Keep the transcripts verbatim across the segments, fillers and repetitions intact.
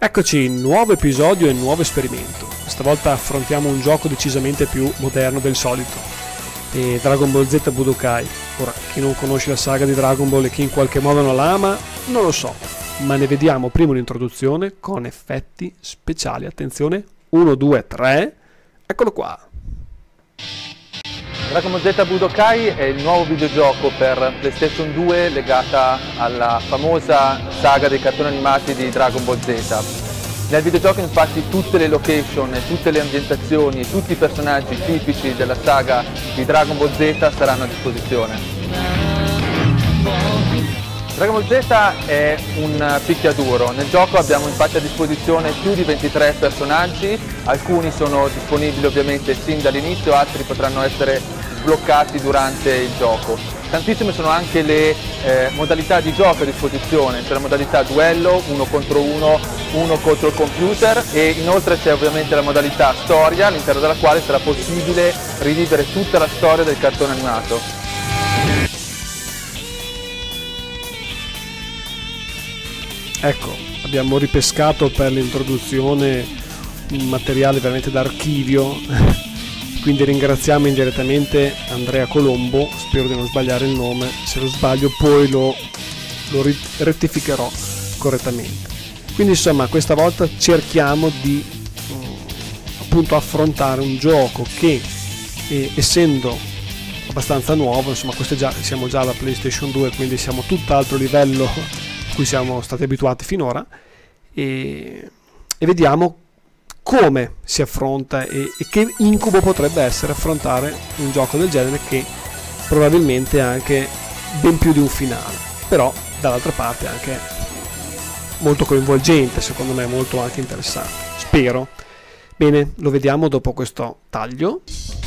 Eccoci, nuovo episodio e nuovo esperimento. Stavolta affrontiamo un gioco decisamente più moderno del solito. E Dragon Ball Z Budokai. Ora, chi non conosce la saga di Dragon Ball e chi in qualche modo non la ama, non lo so. Ma ne vediamo prima un'introduzione con effetti speciali. Attenzione, uno, due, tre. Eccolo qua. Dragon Ball Z Budokai è il nuovo videogioco per PlayStation due legata alla famosa saga dei cartoni animati di Dragon Ball Z. Nel videogioco infatti tutte le location, tutte le ambientazioni e tutti i personaggi tipici della saga di Dragon Ball Z saranno a disposizione. Dragon Ball Z è un picchiaduro, nel gioco abbiamo infatti a disposizione più di ventitré personaggi, alcuni sono disponibili ovviamente sin dall'inizio, altri potranno essere sbloccati durante il gioco. Tantissime sono anche le eh, modalità di gioco a disposizione, c'è la modalità duello, uno contro uno, uno contro il computer e inoltre c'è ovviamente la modalità storia all'interno della quale sarà possibile rivivere tutta la storia del cartone animato. Ecco, abbiamo ripescato per l'introduzione un materiale veramente d'archivio, quindi ringraziamo indirettamente Andrea Colombo, spero di non sbagliare il nome, se lo sbaglio poi lo, lo rettificherò correttamente. Quindi insomma questa volta cerchiamo di eh, appunto affrontare un gioco che eh, essendo abbastanza nuovo, insomma questo è già, siamo già alla PlayStation due, quindi siamo tutt'altro livello cui siamo stati abituati finora e, e vediamo come si affronta e, e che incubo potrebbe essere affrontare un gioco del genere che probabilmente ha anche ben più di un finale, però dall'altra parte anche molto coinvolgente, secondo me molto anche interessante, spero. Bene, lo vediamo dopo questo taglio.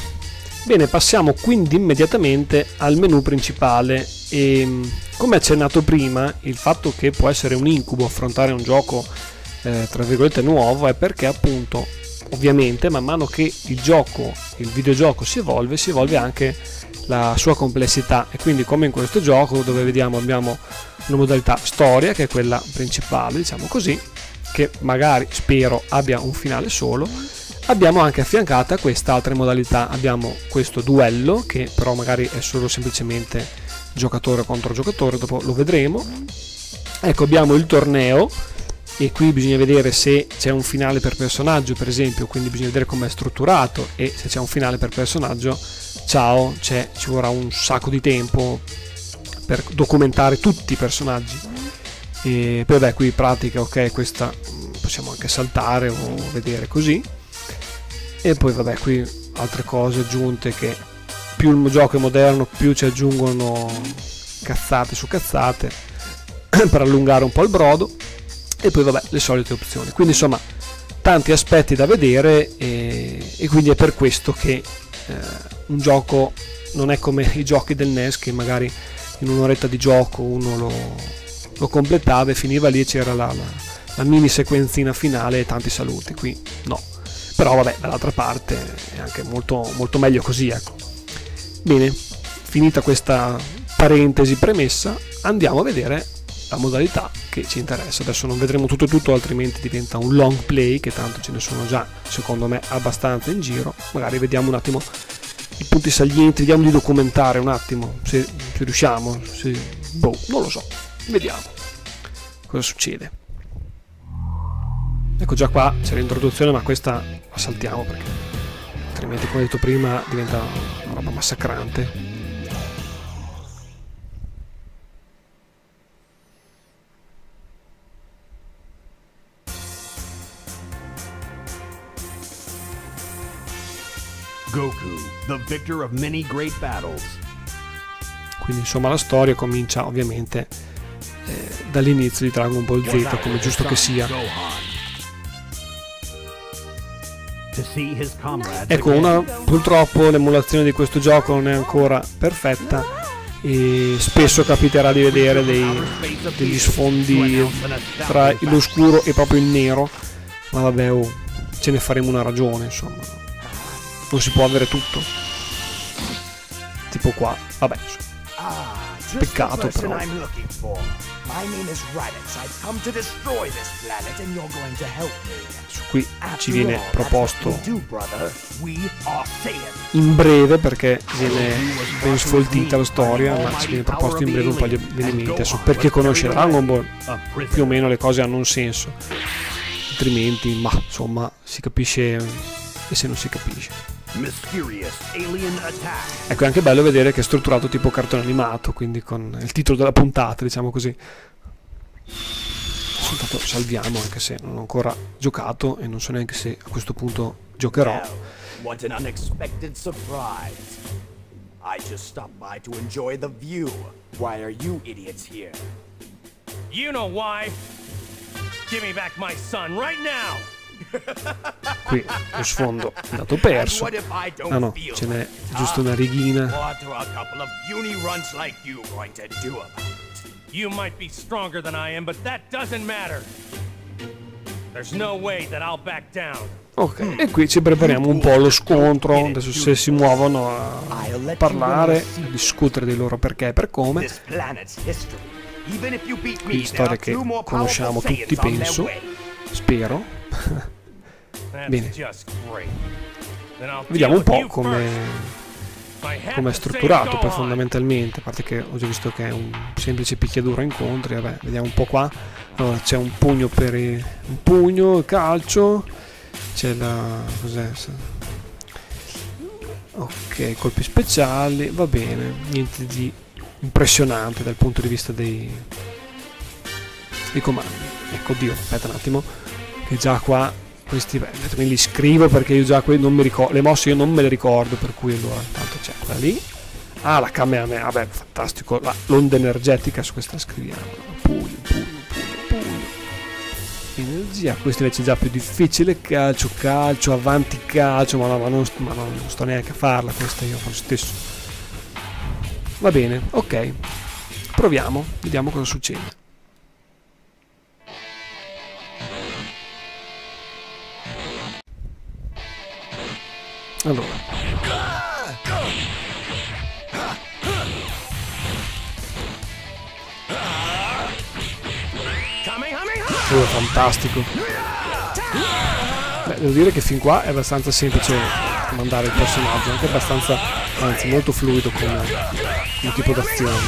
Bene, passiamo quindi immediatamente al menu principale e come accennato prima, il fatto che può essere un incubo affrontare un gioco eh, tra virgolette nuovo è perché appunto ovviamente man mano che il gioco, il videogioco si evolve, si evolve anche la sua complessità e quindi come in questo gioco dove vediamo abbiamo una modalità storia che è quella principale, diciamo così, che magari spero abbia un finale solo. Abbiamo anche affiancata questa altra modalità, abbiamo questo duello che però magari è solo semplicemente giocatore contro giocatore, dopo lo vedremo. Ecco, abbiamo il torneo e qui bisogna vedere se c'è un finale per personaggio, per esempio, quindi bisogna vedere come è strutturato e se c'è un finale per personaggio, ciao, ci vorrà un sacco di tempo per documentare tutti i personaggi. E poi vabbè, qui pratica, ok, questa possiamo anche saltare o vedere così. E poi vabbè, qui altre cose aggiunte che più il gioco è moderno più ci aggiungono cazzate su cazzate per allungare un po' il brodo e poi vabbè le solite opzioni, quindi insomma tanti aspetti da vedere e, e quindi è per questo che eh, un gioco non è come i giochi del N E S che magari in un'oretta di gioco uno lo, lo completava e finiva lì e c'era la, la, la mini sequenzina finale e tanti saluti. Qui no, però vabbè dall'altra parte è anche molto, molto meglio così, ecco. Bene, finita questa parentesi premessa, andiamo a vedere la modalità che ci interessa. Adesso non vedremo tutto tutto, altrimenti diventa un long play, che tanto ce ne sono già, secondo me, abbastanza in giro. Magari vediamo un attimo i punti salienti, vediamo di documentare un attimo, se, se riusciamo, se, boh, non lo so, vediamo cosa succede. Ecco, già qua c'è l'introduzione, ma questa la saltiamo perché altrimenti, come ho detto prima, diventa una roba massacrante. Goku, the victor of many great battles. Quindi insomma la storia comincia ovviamente eh, dall'inizio di Dragon Ball Z, come giusto che sia. Ecco, una, purtroppo l'emulazione di questo gioco non è ancora perfetta e spesso capiterà di vedere dei, degli sfondi tra lo scuro e proprio il nero, ma vabbè, oh, ce ne faremo una ragione, insomma, non si può avere tutto, tipo qua, vabbè, insomma. Peccato però. My name is Raditz. I've come to destroy this planet and you're going to help me. Su qui ci viene proposto do, brother. We are Saiyans. in breve, perché viene ben sfoltita la storia, ma ci viene proposto in breve un paio di elementi su perché conoscere Dragon Ball. Più o meno le cose hanno un senso, altrimenti ma insomma si capisce, e se non si capisce. Ecco, è anche bello vedere che è strutturato tipo cartone animato, quindi con il titolo della puntata, diciamo così. Intanto salviamo, anche se non ho ancora giocato e non so neanche se a questo punto giocherò. What an unexpected surprise. I just stopped by to enjoy the view. Why are you idiots here? You know why. Give me back my son right now. Qui lo sfondo è andato perso. Ah no, ce n'è giusto una righina. What are a couple of uni runts like you going to do about it? You might be stronger than I am, but that doesn't matter. There's no way that I'll back down. Ok, e qui ci prepariamo un po' allo scontro. Adesso se si muovono a parlare, a discutere dei loro perché e per come. Quindi storia che conosciamo tutti, penso. Spero. Bene, vediamo un po' come come è strutturato poi fondamentalmente, a parte che ho già visto che è un semplice picchiaduro a incontri. Vabbè, vediamo un po' qua. Allora, c'è un pugno per il, un pugno, calcio, c'è la cos'è? Ok, colpi speciali, va bene, niente di impressionante dal punto di vista dei, dei comandi. Ecco, Dio, aspetta un attimo, che già qua questi, beh, me li scrivo perché io già qui non mi ricordo, le mosse io non me le ricordo, per cui allora intanto c'è quella lì. Ah, la Kamehameha, vabbè, fantastico, l'onda energetica, su questa scriviamo, pugno, pugno, pugno, pugno, energia. Questo invece è già più difficile, calcio, calcio, avanti calcio, ma no, ma non, ma no, non sto neanche a farla questa, io fa lo stesso. Va bene, ok, proviamo, vediamo cosa succede. Allora, oh, fantastico. Beh, devo dire che fin qua è abbastanza semplice comandare il personaggio, anche abbastanza, anzi molto fluido come, come tipo d'azione.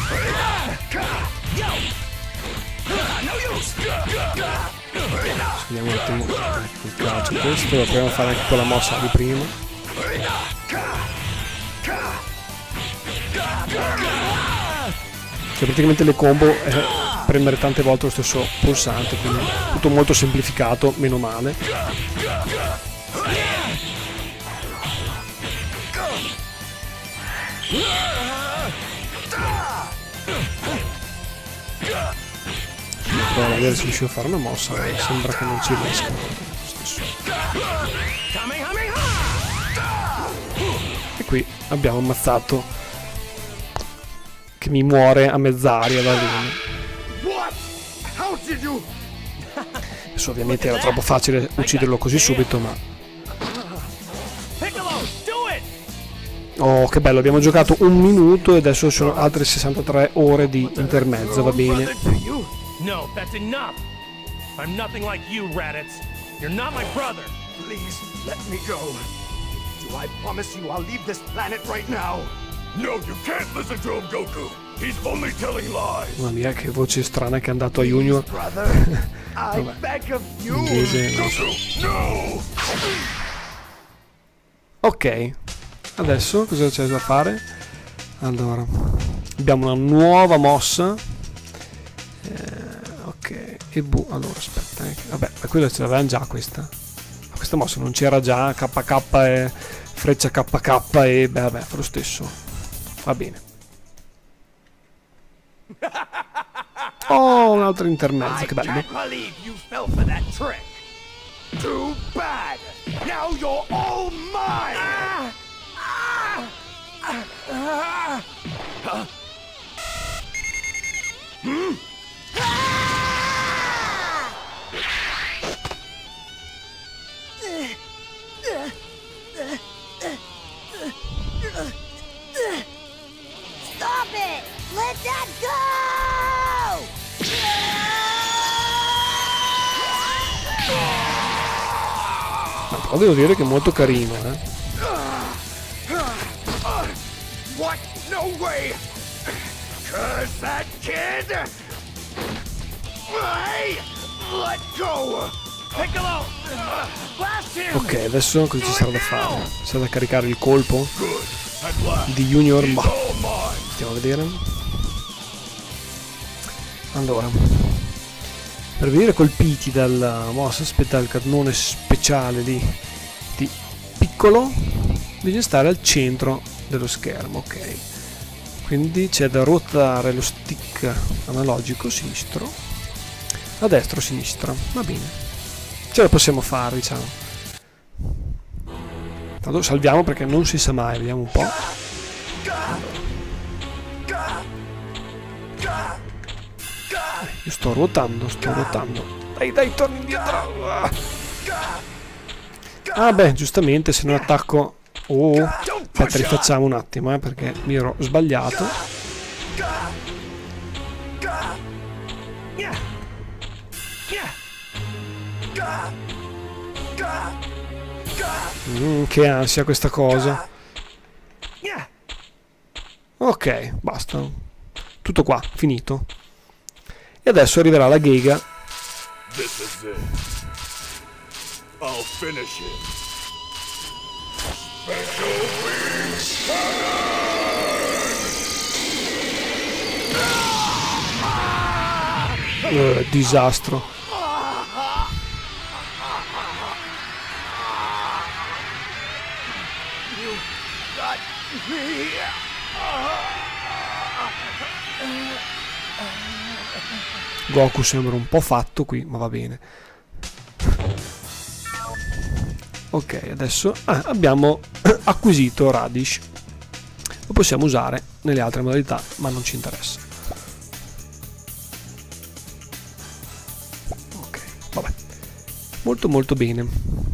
Vediamo un attimo, ecco il calcio, questo lo proviamo a fare anche con la mossa di prima. Cioè praticamente le combo è premere tante volte lo stesso pulsante, quindi tutto molto semplificato, meno male. Provo a vedere se riuscivo a fare una mossa, sembra che non ci riesca. E qui abbiamo ammazzato, che mi muore a mezz'aria da lì. Adesso ovviamente era troppo facile ucciderlo così subito, ma... Oh, che bello, abbiamo giocato un minuto e adesso sono altre sessantatré ore di intermezzo, va bene. No, that's enough. I'm nothing like you, Raditz. You're not my brother. Please, let me go. Do I promise you I'll leave this planet right now? No, you can't listen to him, Goku. He's only telling lies. Mamma mia, che voce strana che è andato a Junior. Inglese, non so. No! Ok, adesso cosa c'è da fare? Allora, abbiamo una nuova mossa. Ok, e bu, allora aspetta, eh. Vabbè, quella ce l'avevamo già questa. Ma questa mossa non c'era già, K K e freccia K K e beh, vabbè, fa lo stesso. Va bene. Oh, un altro intermezzo, che bello. Too bad. Now you're all mine. Ah! Ah! Ah! Huh? Hmm? Stop it! Let that go! Però devo dire che è molto carino, eh. What? No way! Curse that kid! Hey! Let go! Piccolo! Blast him! Ok, adesso cosa ci sarà da fare? C'è da caricare il colpo Good. At last. di Junior. He's Ma all mine. andiamo a vedere. Allora, per venire colpiti dalla mossa, aspetta il cannone speciale lì di Piccolo, bisogna stare al centro dello schermo, ok. Quindi c'è da ruotare lo stick analogico sinistro, a destra o sinistra, va bene. Ce la possiamo fare, diciamo. Tanto salviamo perché non si sa mai, vediamo un po'. Io sto ruotando, sto ruotando. Dai, dai, torni indietro. Ah beh, giustamente se non attacco... Oh, aspetta, rifacciamo un attimo, eh, perché mi ero sbagliato. Mm, che ansia questa cosa. Ok, basta. Tutto qua, finito. E adesso arriverà la Gega. This is it. I'll finish it. Special wings. Eh, disastro. You got me. Goku sembra un po' fatto qui, ma va bene. Ok, adesso ah, abbiamo acquisito Radish. Lo possiamo usare nelle altre modalità, ma non ci interessa. Ok, vabbè. Molto molto bene.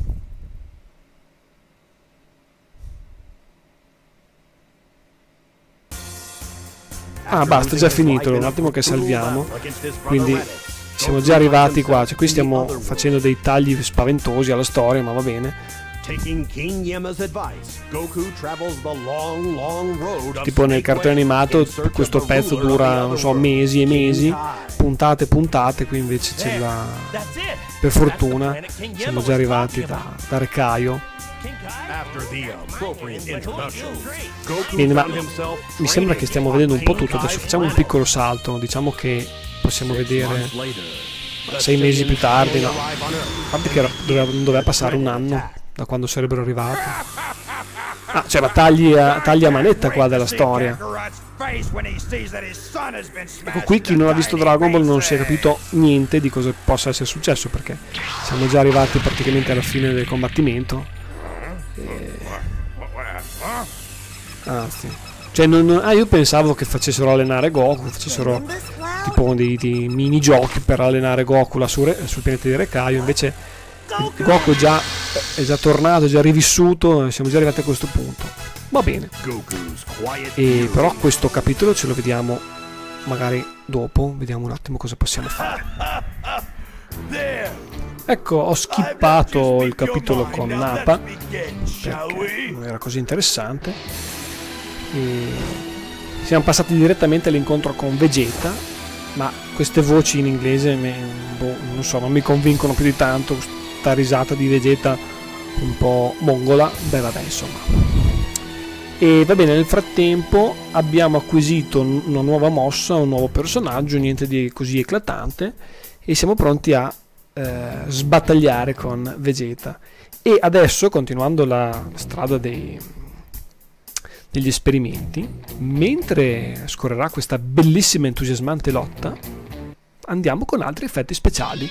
Ah, basta, è già finito, un attimo che salviamo. Quindi siamo già arrivati qua, cioè qui stiamo facendo dei tagli spaventosi alla storia, ma va bene. Tipo nel cartone animato questo pezzo dura, non so, mesi e mesi, puntate e puntate, qui invece c'è la... per fortuna siamo già arrivati da, da Recaio. Bene, ma mi sembra che stiamo vedendo un po' tutto. Adesso facciamo un piccolo salto, diciamo che possiamo vedere sei mesi più tardi, no? A parte che doveva, doveva passare un anno da quando sarebbero arrivati. Ah, c'era tagli a, tagli a manetta qua della storia. Ecco, qui chi non ha visto Dragon Ball non si è capito niente di cosa possa essere successo, perché siamo già arrivati praticamente alla fine del combattimento. E... Anzi, cioè non, non, ah, io pensavo che facessero allenare Goku, facessero tipo dei, dei minigiochi per allenare Goku là su, sul pianeta di Recaio. Invece Goku è già, è già tornato, è già rivissuto, e siamo già arrivati a questo punto. Va bene. E però questo capitolo ce lo vediamo magari dopo, vediamo un attimo cosa possiamo fare. Ecco, ho skippato il capitolo con Nappa perché non era così interessante. E siamo passati direttamente all'incontro con Vegeta, ma queste voci in inglese me, boh, non so, non mi convincono più di tanto. Questa risata di Vegeta un po' mongola, beh vabbè, insomma. E va bene, nel frattempo abbiamo acquisito una nuova mossa, un nuovo personaggio, niente di così eclatante, e siamo pronti a eh, sbattagliare con Vegeta. E adesso, continuando la strada dei, degli esperimenti, mentre scorrerà questa bellissima entusiasmante lotta, andiamo con altri effetti speciali.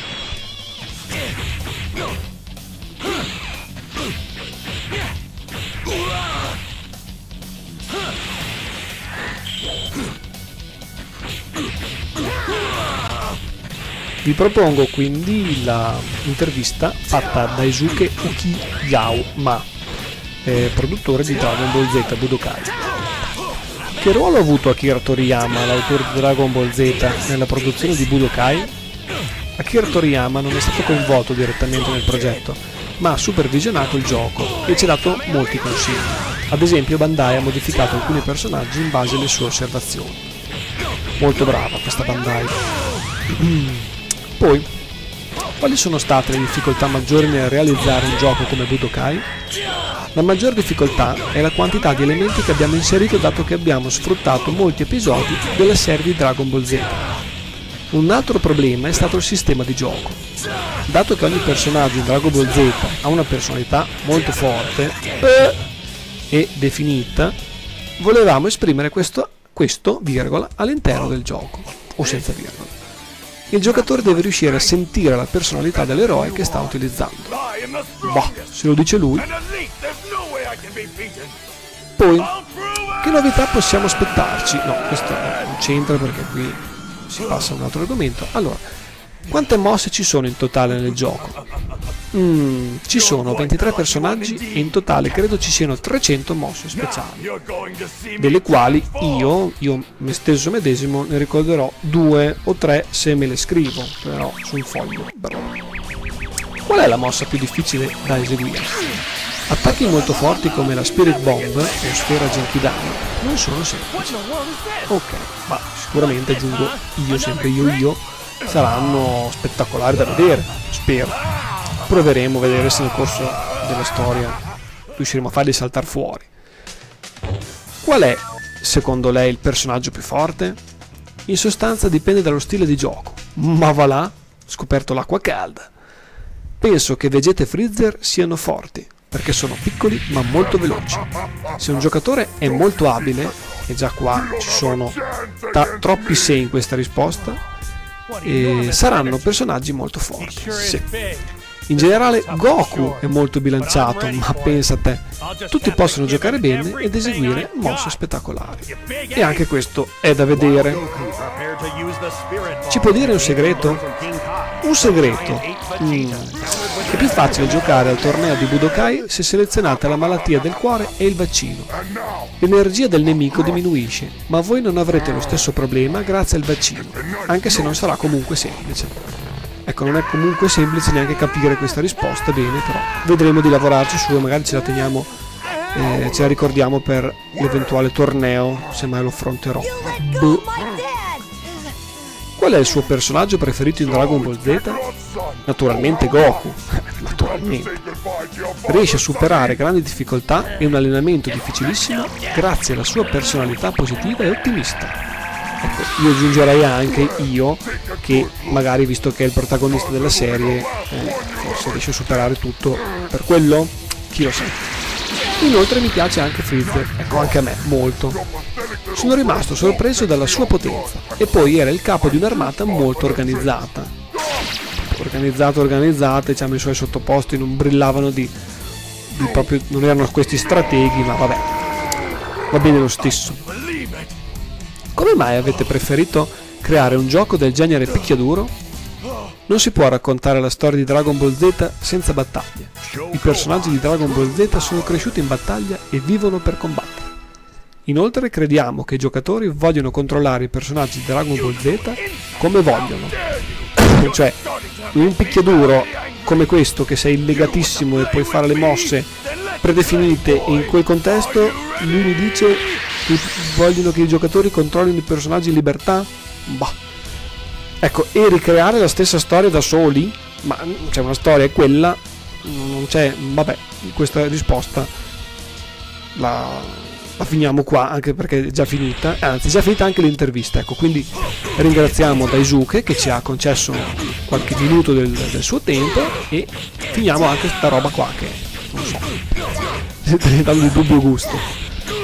Vi propongo quindi l'intervista fatta da Daisuke Ukiyama, eh, produttore di Dragon Ball Z Budokai. Che ruolo ha avuto Akira Toriyama, l'autore di Dragon Ball Z, nella produzione di Budokai? Akira Toriyama non è stato coinvolto direttamente nel progetto, ma ha supervisionato il gioco e ci ha dato molti consigli. Ad esempio Bandai ha modificato alcuni personaggi in base alle sue osservazioni. Molto brava questa Bandai. Poi, quali sono state le difficoltà maggiori nel realizzare un gioco come Budokai? La maggior difficoltà è la quantità di elementi che abbiamo inserito, dato che abbiamo sfruttato molti episodi della serie di Dragon Ball Z. Un altro problema è stato il sistema di gioco. Dato che ogni personaggio in Dragon Ball Z ha una personalità molto forte eh, e definita, volevamo esprimere questo, questo virgola, all'interno del gioco, o senza virgola. Il giocatore deve riuscire a sentire la personalità dell'eroe che sta utilizzando. Bah, se lo dice lui. Poi, che novità possiamo aspettarci? No, questo non c'entra perché qui si passa a un altro argomento. Allora, quante mosse ci sono in totale nel gioco? Mm, ci sono ventitré personaggi e in totale credo ci siano trecento mosse speciali, delle quali io, io me stesso medesimo, ne ricorderò due o tre se me le scrivo, però su un foglio. Però. Qual è la mossa più difficile da eseguire? Attacchi molto forti come la Spirit Bomb o Sfera Genkidama non sono semplici. Ok, ma sicuramente aggiungo io, sempre io io, saranno spettacolari da vedere, spero. Proveremo a vedere se nel corso della storia riusciremo a farli saltare fuori. Qual è, secondo lei, il personaggio più forte? In sostanza dipende dallo stile di gioco, ma va là, scoperto l'acqua calda. Penso che Vegeta e Freezer siano forti, perché sono piccoli ma molto veloci. Se un giocatore è molto abile, e già qua ci sono troppi se in questa risposta, e saranno personaggi molto forti. Sì. In generale Goku è molto bilanciato, ma pensa a te, tutti possono giocare bene ed eseguire mosse spettacolari. E anche questo è da vedere. Ci può dire un segreto? Un segreto? Mm. È più facile giocare al torneo di Budokai se selezionate la malattia del cuore e il vaccino. L'energia del nemico diminuisce, ma voi non avrete lo stesso problema grazie al vaccino, anche se non sarà comunque semplice. Ecco, non è comunque semplice neanche capire questa risposta bene, però vedremo di lavorarci su e magari ce la teniamo, eh, ce la ricordiamo per l'eventuale torneo, se mai lo affronterò. Boh. Qual è il suo personaggio preferito in Dragon Ball Z? Naturalmente Goku, naturalmente. Riesce a superare grandi difficoltà e un allenamento difficilissimo grazie alla sua personalità positiva e ottimista. Ecco, io aggiungerei anche io che magari, visto che è il protagonista della serie, eh, forse riesce a superare tutto per quello, chi lo sa. Inoltre mi piace anche Freezer, ecco, anche a me, molto. Sono rimasto sorpreso dalla sua potenza e poi era il capo di un'armata molto organizzata. Organizzata, organizzata, diciamo i suoi sottoposti non brillavano di, di proprio, non erano questi strateghi, ma vabbè, va bene lo stesso. Come mai avete preferito creare un gioco del genere picchiaduro? Non si può raccontare la storia di Dragon Ball Z senza battaglie. I personaggi di Dragon Ball Z sono cresciuti in battaglia e vivono per combattere. Inoltre crediamo che i giocatori vogliono controllare i personaggi di Dragon Ball Z come vogliono. Cioè, in un picchiaduro come questo, che sei legatissimo e puoi fare le mosse predefinite, e in quel contesto lui mi dice che vogliono che i giocatori controllino i personaggi in libertà? Bah. Ecco, e ricreare la stessa storia da soli? Ma c'è una storia, è quella, non c'è, vabbè, questa risposta la, la finiamo qua, anche perché è già finita, anzi è già finita anche l'intervista, ecco, quindi ringraziamo Daisuke che ci ha concesso qualche minuto del, del suo tempo, e finiamo anche questa roba qua che, non so, sta diventando di dubbio gusto.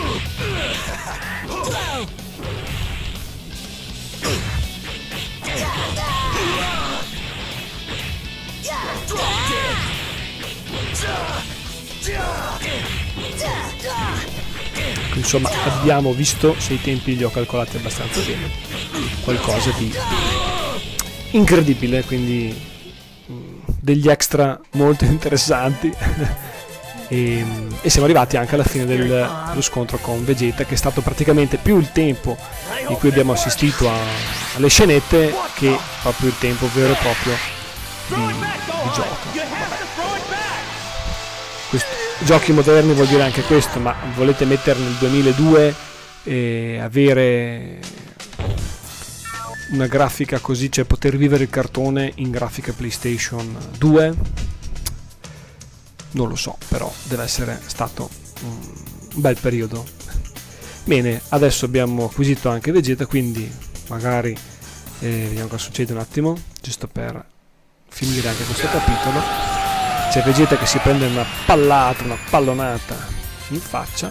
Insomma, abbiamo visto, se i tempi li ho calcolati abbastanza bene, qualcosa di incredibile, quindi mh, degli extra molto interessanti. e, e siamo arrivati anche alla fine del, dello scontro con Vegeta, che è stato praticamente più il tempo in cui abbiamo assistito a, alle scenette che proprio il tempo vero e proprio di, di gioco. Vabbè. Questo, giochi moderni vuol dire anche questo, ma volete mettere nel duemiladue e avere una grafica così, cioè poter vivere il cartone in grafica PlayStation due? Non lo so, però deve essere stato un bel periodo. Bene, adesso abbiamo acquisito anche Vegeta, quindi magari eh, vediamo cosa succede un attimo, giusto per finire anche questo capitolo. C'è Vegeta che si prende una pallata, una pallonata in faccia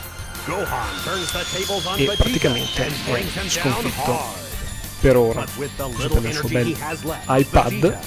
e praticamente è sconfitto per ora. Si prende il suo bel iPad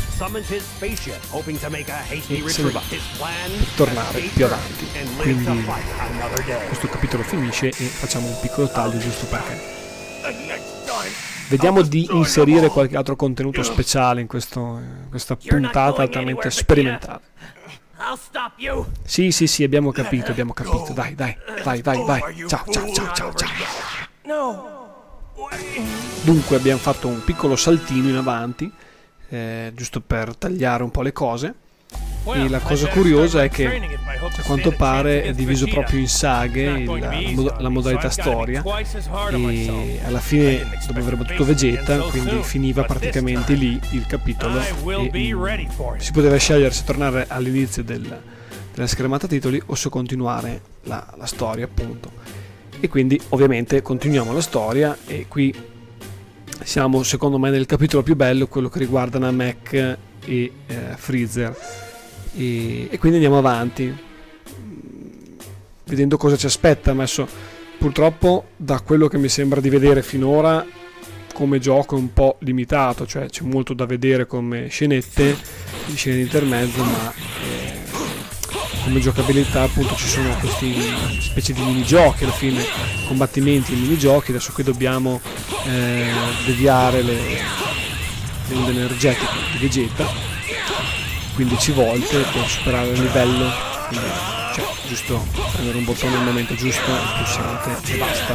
e se ne va per tornare più avanti. Quindi questo capitolo finisce e facciamo un piccolo taglio giusto perché vediamo di inserire qualche altro contenuto speciale in, questo, in questa puntata altamente sperimentale. Sì, sì, sì, abbiamo capito, abbiamo capito. Dai, dai, vai, vai, vai. Ciao, ciao, ciao, ciao, ciao. Dunque abbiamo fatto un piccolo saltino in avanti, eh, giusto per tagliare un po' le cose. E la cosa curiosa è che a quanto pare è diviso proprio in saghe il, la modalità storia, e alla fine dopo aver battuto Vegeta, quindi finiva praticamente lì il capitolo e mh, si poteva scegliere se tornare all'inizio del, della schermata titoli o se continuare la, la storia, appunto. E quindi ovviamente continuiamo la storia e qui siamo secondo me nel capitolo più bello, quello che riguarda Namek e eh, Freezer. E, e quindi andiamo avanti vedendo cosa ci aspetta. Adesso purtroppo da quello che mi sembra di vedere finora come gioco è un po' limitato, cioè c'è molto da vedere come scenette, scene di intermezzo, ma eh, come giocabilità appunto ci sono questi specie di minigiochi alla fine, combattimenti e minigiochi. Adesso qui dobbiamo eh, deviare le, le onde energetiche di Vegeta quindici volte per superare il livello, quindi cioè giusto premere un bottone al momento giusto, il pulsante e basta.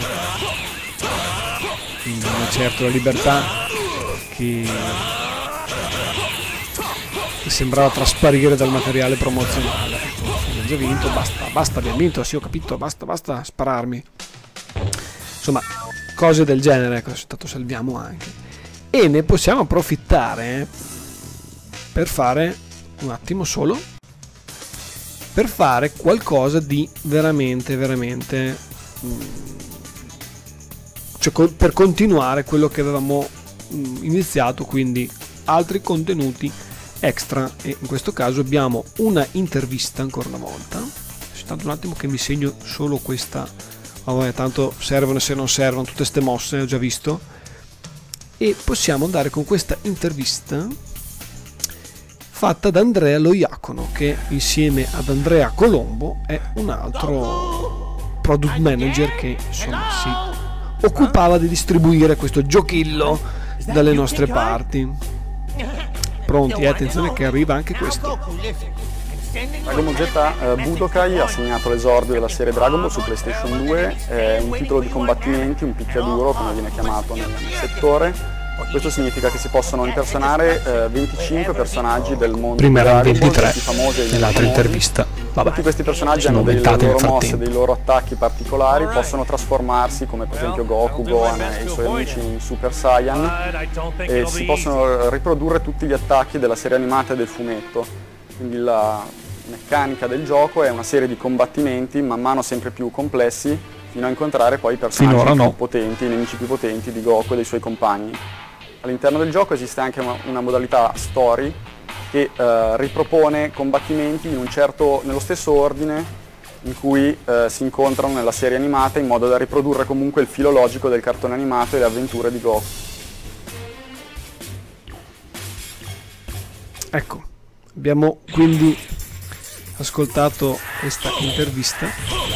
Quindi non è certo la libertà che, che sembrava trasparire dal materiale promozionale. Ecco, abbiamo già vinto, basta, basta, abbiamo vinto, sì ho capito, basta, basta spararmi. Insomma, cose del genere, ecco, tanto salviamo anche. E ne possiamo approfittare per fare un attimo solo per fare qualcosa di veramente veramente mh, cioè co per continuare quello che avevamo mh, iniziato, quindi altri contenuti extra, e in questo caso abbiamo una intervista ancora una volta. Aspettate un attimo che mi segno solo questa, oh, vabbè, tanto servono se non servono tutte ste mosse, ho già visto, e possiamo andare con questa intervista fatta da Andrea Lo Iacono, che insieme ad Andrea Colombo è un altro product manager che insomma si occupava di distribuire questo giochillo dalle nostre parti. Pronti? Eh? Attenzione che arriva anche questo. Dragon Ball Z eh, Budokai ha segnato l'esordio della serie Dragon Ball su PlayStation due, è un titolo di combattimenti, un picchiaduro come viene chiamato nel, nel settore. Questo significa che si possono impersonare eh, venticinque personaggi del mondo prima di erano Dragon Ball, ventitré famosi e nell'altra intervista. Vabbè, tutti questi personaggi hanno delle loro mosse, dei loro attacchi particolari, possono trasformarsi come per esempio Goku, Gohan e i suoi amici in Super Saiyan, e si possono riprodurre tutti gli attacchi della serie animata e del fumetto. Quindi la meccanica del gioco è una serie di combattimenti man mano sempre più complessi fino a incontrare poi i personaggi più no. potenti, i nemici più potenti di Goku e dei suoi compagni. All'interno del gioco esiste anche una, una modalità story che eh, ripropone combattimenti in un certo, nello stesso ordine in cui eh, si incontrano nella serie animata, in modo da riprodurre comunque il filo logico del cartone animato e le avventure di Goku. Ecco, abbiamo quindi ascoltato questa intervista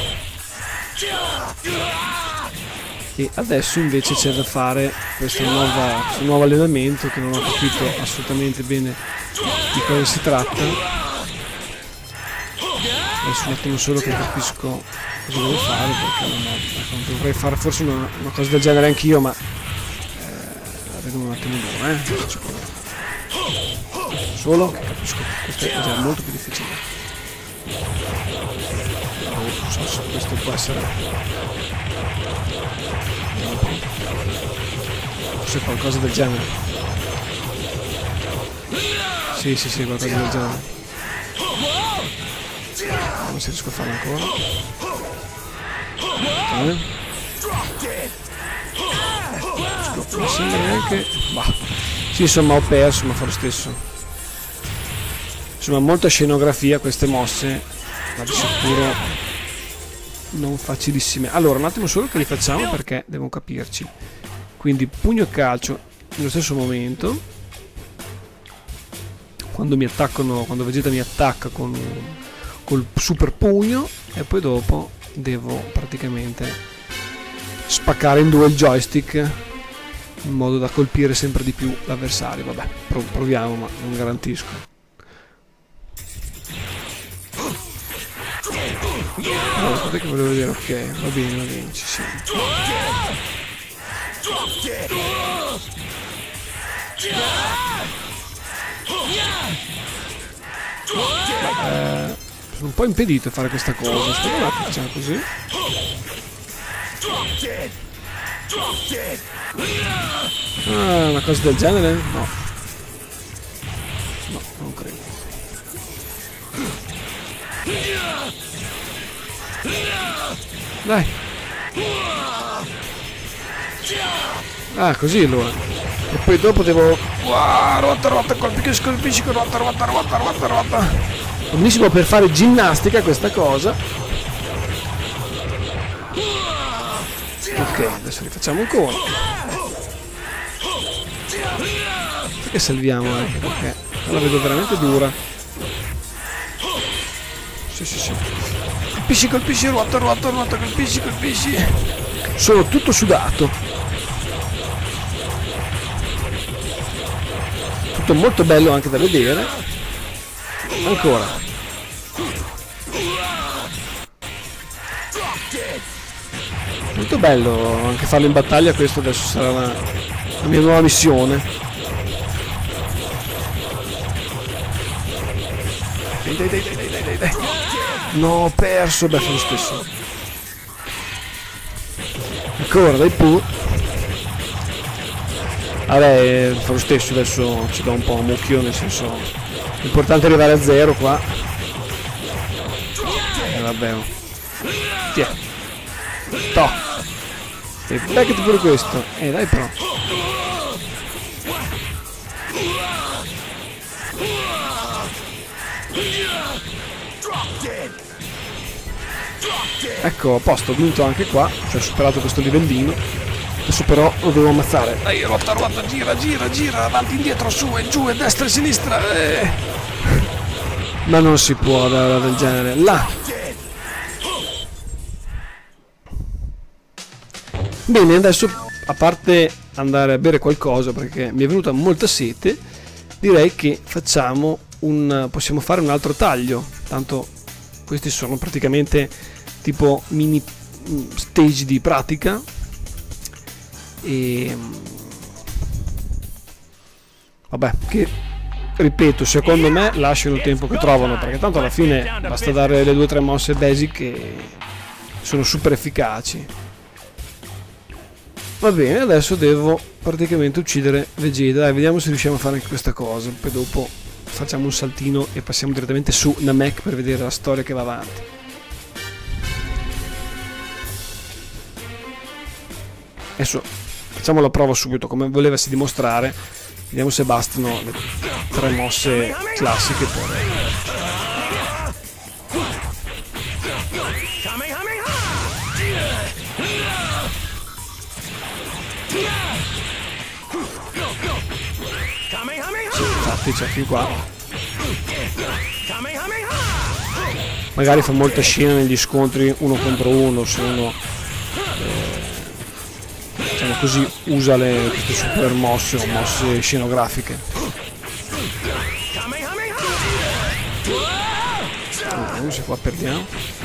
e adesso invece c'è da fare questo, nuova, questo nuovo allenamento che non ho capito assolutamente bene di cosa si tratta. Adesso un attimo solo che capisco cosa devo fare, perché non, ho, dovrei fare forse una, una cosa del genere anch'io, ma eh, la vedo un attimo duro, eh? Solo che capisco che questa cosa è molto più difficile. non so se questo può essere, forse qualcosa del genere. Sì, sì, sì, qualcosa del genere. Vediamo se riesco a farlo ancora. Ok. Non sembra neanche... Bah. Sì, insomma ho perso, ma fa lo stesso. Insomma molta scenografia queste mosse, ma di sicuro non facilissime. Allora un attimo solo che li facciamo perché devo capirci. Quindi pugno e calcio nello stesso momento. Quando mi attaccano, quando Vegeta mi attacca con col super pugno, e poi dopo devo praticamente spaccare in due il joystick in modo da colpire sempre di più l'avversario. Vabbè, proviamo, ma non garantisco. Allora, aspetta che volevo vedere, ok, va bene, va bene, ci siamo. Eh, sono un po' impedito a fare questa cosa. Aspetta un attimo, facciamo così. Ah, una cosa del genere? No. No, non credo. Dai. Ah, così allora. E poi dopo devo... Wow, ruota, ruota, colpisci, colpisci, ruota, ruota, ruota, ruota, ruota. Benissimo per fare ginnastica questa cosa. Ok, adesso rifacciamo ancora. Perché salviamo anche? Perché la vedo veramente dura. Sì, sì, sì. Colpisci, colpisci, ruota, ruota, ruota, colpisci, colpisci. Sono tutto sudato. Tutto molto bello anche da vedere. Ancora. Molto bello anche farlo in battaglia, questo adesso sarà la, la mia nuova missione. Dai, dai, dai, dai, dai, dai, dai. No, ho perso, beh, fa lo stesso. Ancora, dai pure. Vabbè, fa lo stesso, adesso ci do un po' un mucchio, nel senso, l'importante è arrivare a zero qua. E eh, vabbè. Tiè. Toh. E beccati pure questo. Eh dai però. Ecco, a posto, ho vinto anche qua. Cioè ho superato questo livellino. Adesso però lo devo ammazzare. Dai, ruota, ruota, gira, gira, gira, avanti, indietro, su e giù, e destra e sinistra. Eh. Ma non si può dare del genere. Là. Bene, adesso a parte andare a bere qualcosa perché mi è venuta molta sete, direi che facciamo un possiamo fare un altro taglio. Tanto questi sono praticamente tipo mini stage di pratica e vabbè, che ripeto, secondo me lasciano il tempo che trovano, perché tanto alla fine basta dare le due o tre mosse basic che sono super efficaci. Va bene, adesso devo praticamente uccidere Vegeta. Dai, vediamo se riusciamo a fare anche questa cosa. Poi dopo facciamo un saltino e passiamo direttamente su Namek per vedere la storia che va avanti. Adesso facciamo la prova subito, come volevasi dimostrare. Vediamo se bastano le tre mosse classiche per... Sì, infatti c'è fin qua. Magari fa molta scena negli scontri uno contro uno, se uno eh, diciamo così usa le, queste super mosse o mosse scenografiche. Vediamo se qua perdiamo.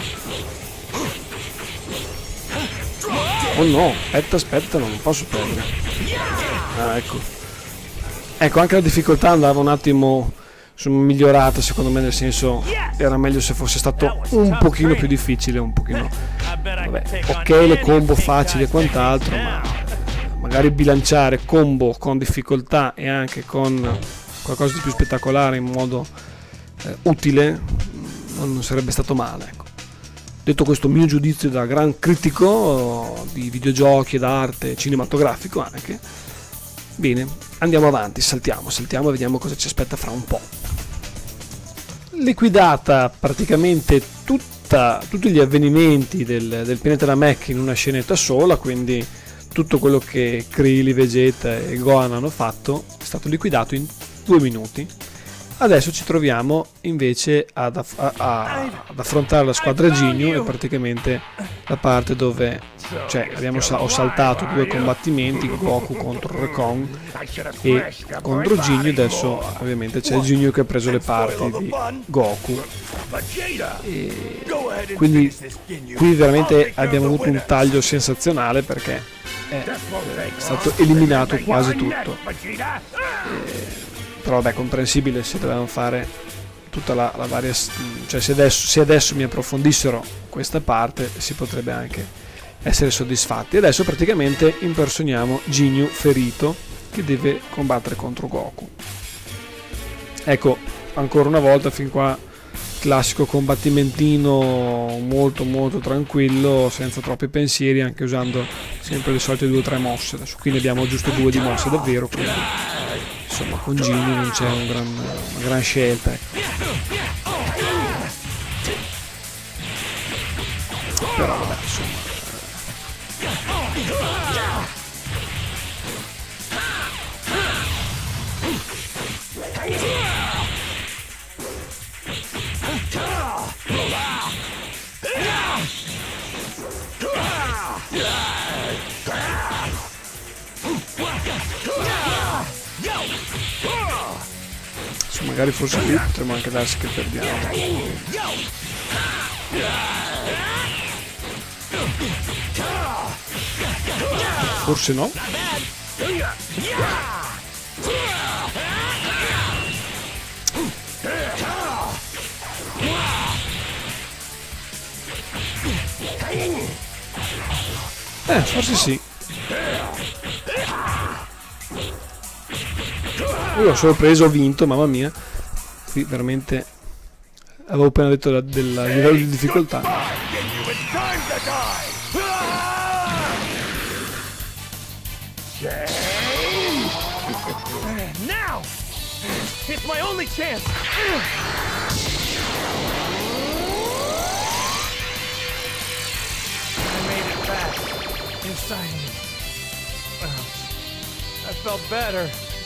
Oh no, aspetta, aspetta, non posso perdere. Ah, ecco. Ecco, anche la difficoltà andava un attimo sono migliorate secondo me, nel senso era meglio se fosse stato un pochino più difficile, un pochino vabbè, ok le combo facili e quant'altro, ma magari bilanciare combo con difficoltà e anche con qualcosa di più spettacolare in modo eh, utile non sarebbe stato male, ecco. Detto questo mio giudizio da gran critico di videogiochi ed arte cinematografico anche, bene, andiamo avanti, saltiamo, saltiamo e vediamo cosa ci aspetta fra un po'. Liquidata praticamente tutta, tutti gli avvenimenti del, del pianeta Namek in una scenetta sola, quindi tutto quello che Krillin, Vegeta e Gohan hanno fatto è stato liquidato in due minuti. Adesso ci troviamo invece ad, aff a, a, ad affrontare la squadra Ginyu, e praticamente la parte dove cioè, abbiamo sa ho saltato due combattimenti, Goku contro Rekon e contro Ginyu. Adesso ovviamente c'è Ginyu che ha preso le parti di Goku, e quindi qui veramente abbiamo avuto un taglio sensazionale perché è stato eliminato quasi tutto. E, però vabbè, comprensibile se dovevano fare tutta la, la varia, cioè se adesso, se adesso mi approfondissero questa parte si potrebbe anche essere soddisfatti. Adesso praticamente impersoniamo Ginyu ferito che deve combattere contro Goku. Ecco, ancora una volta fin qua classico combattimentino molto molto tranquillo, senza troppi pensieri, anche usando sempre le solite due o tre mosse. Adesso qui ne abbiamo giusto due di mosse davvero, quindi insomma con Ginyu non c'è un gran, una gran scelta, ecco. Però vabbè, insomma magari forse qui potremmo anche darsi che perdiamo. Forse no. Eh, forse sì. Io ho sorpreso, ho vinto, mamma mia. Qui veramente avevo appena detto del, del livello di difficoltà. Now! It's my only chance. I made it back inside me. I felt better.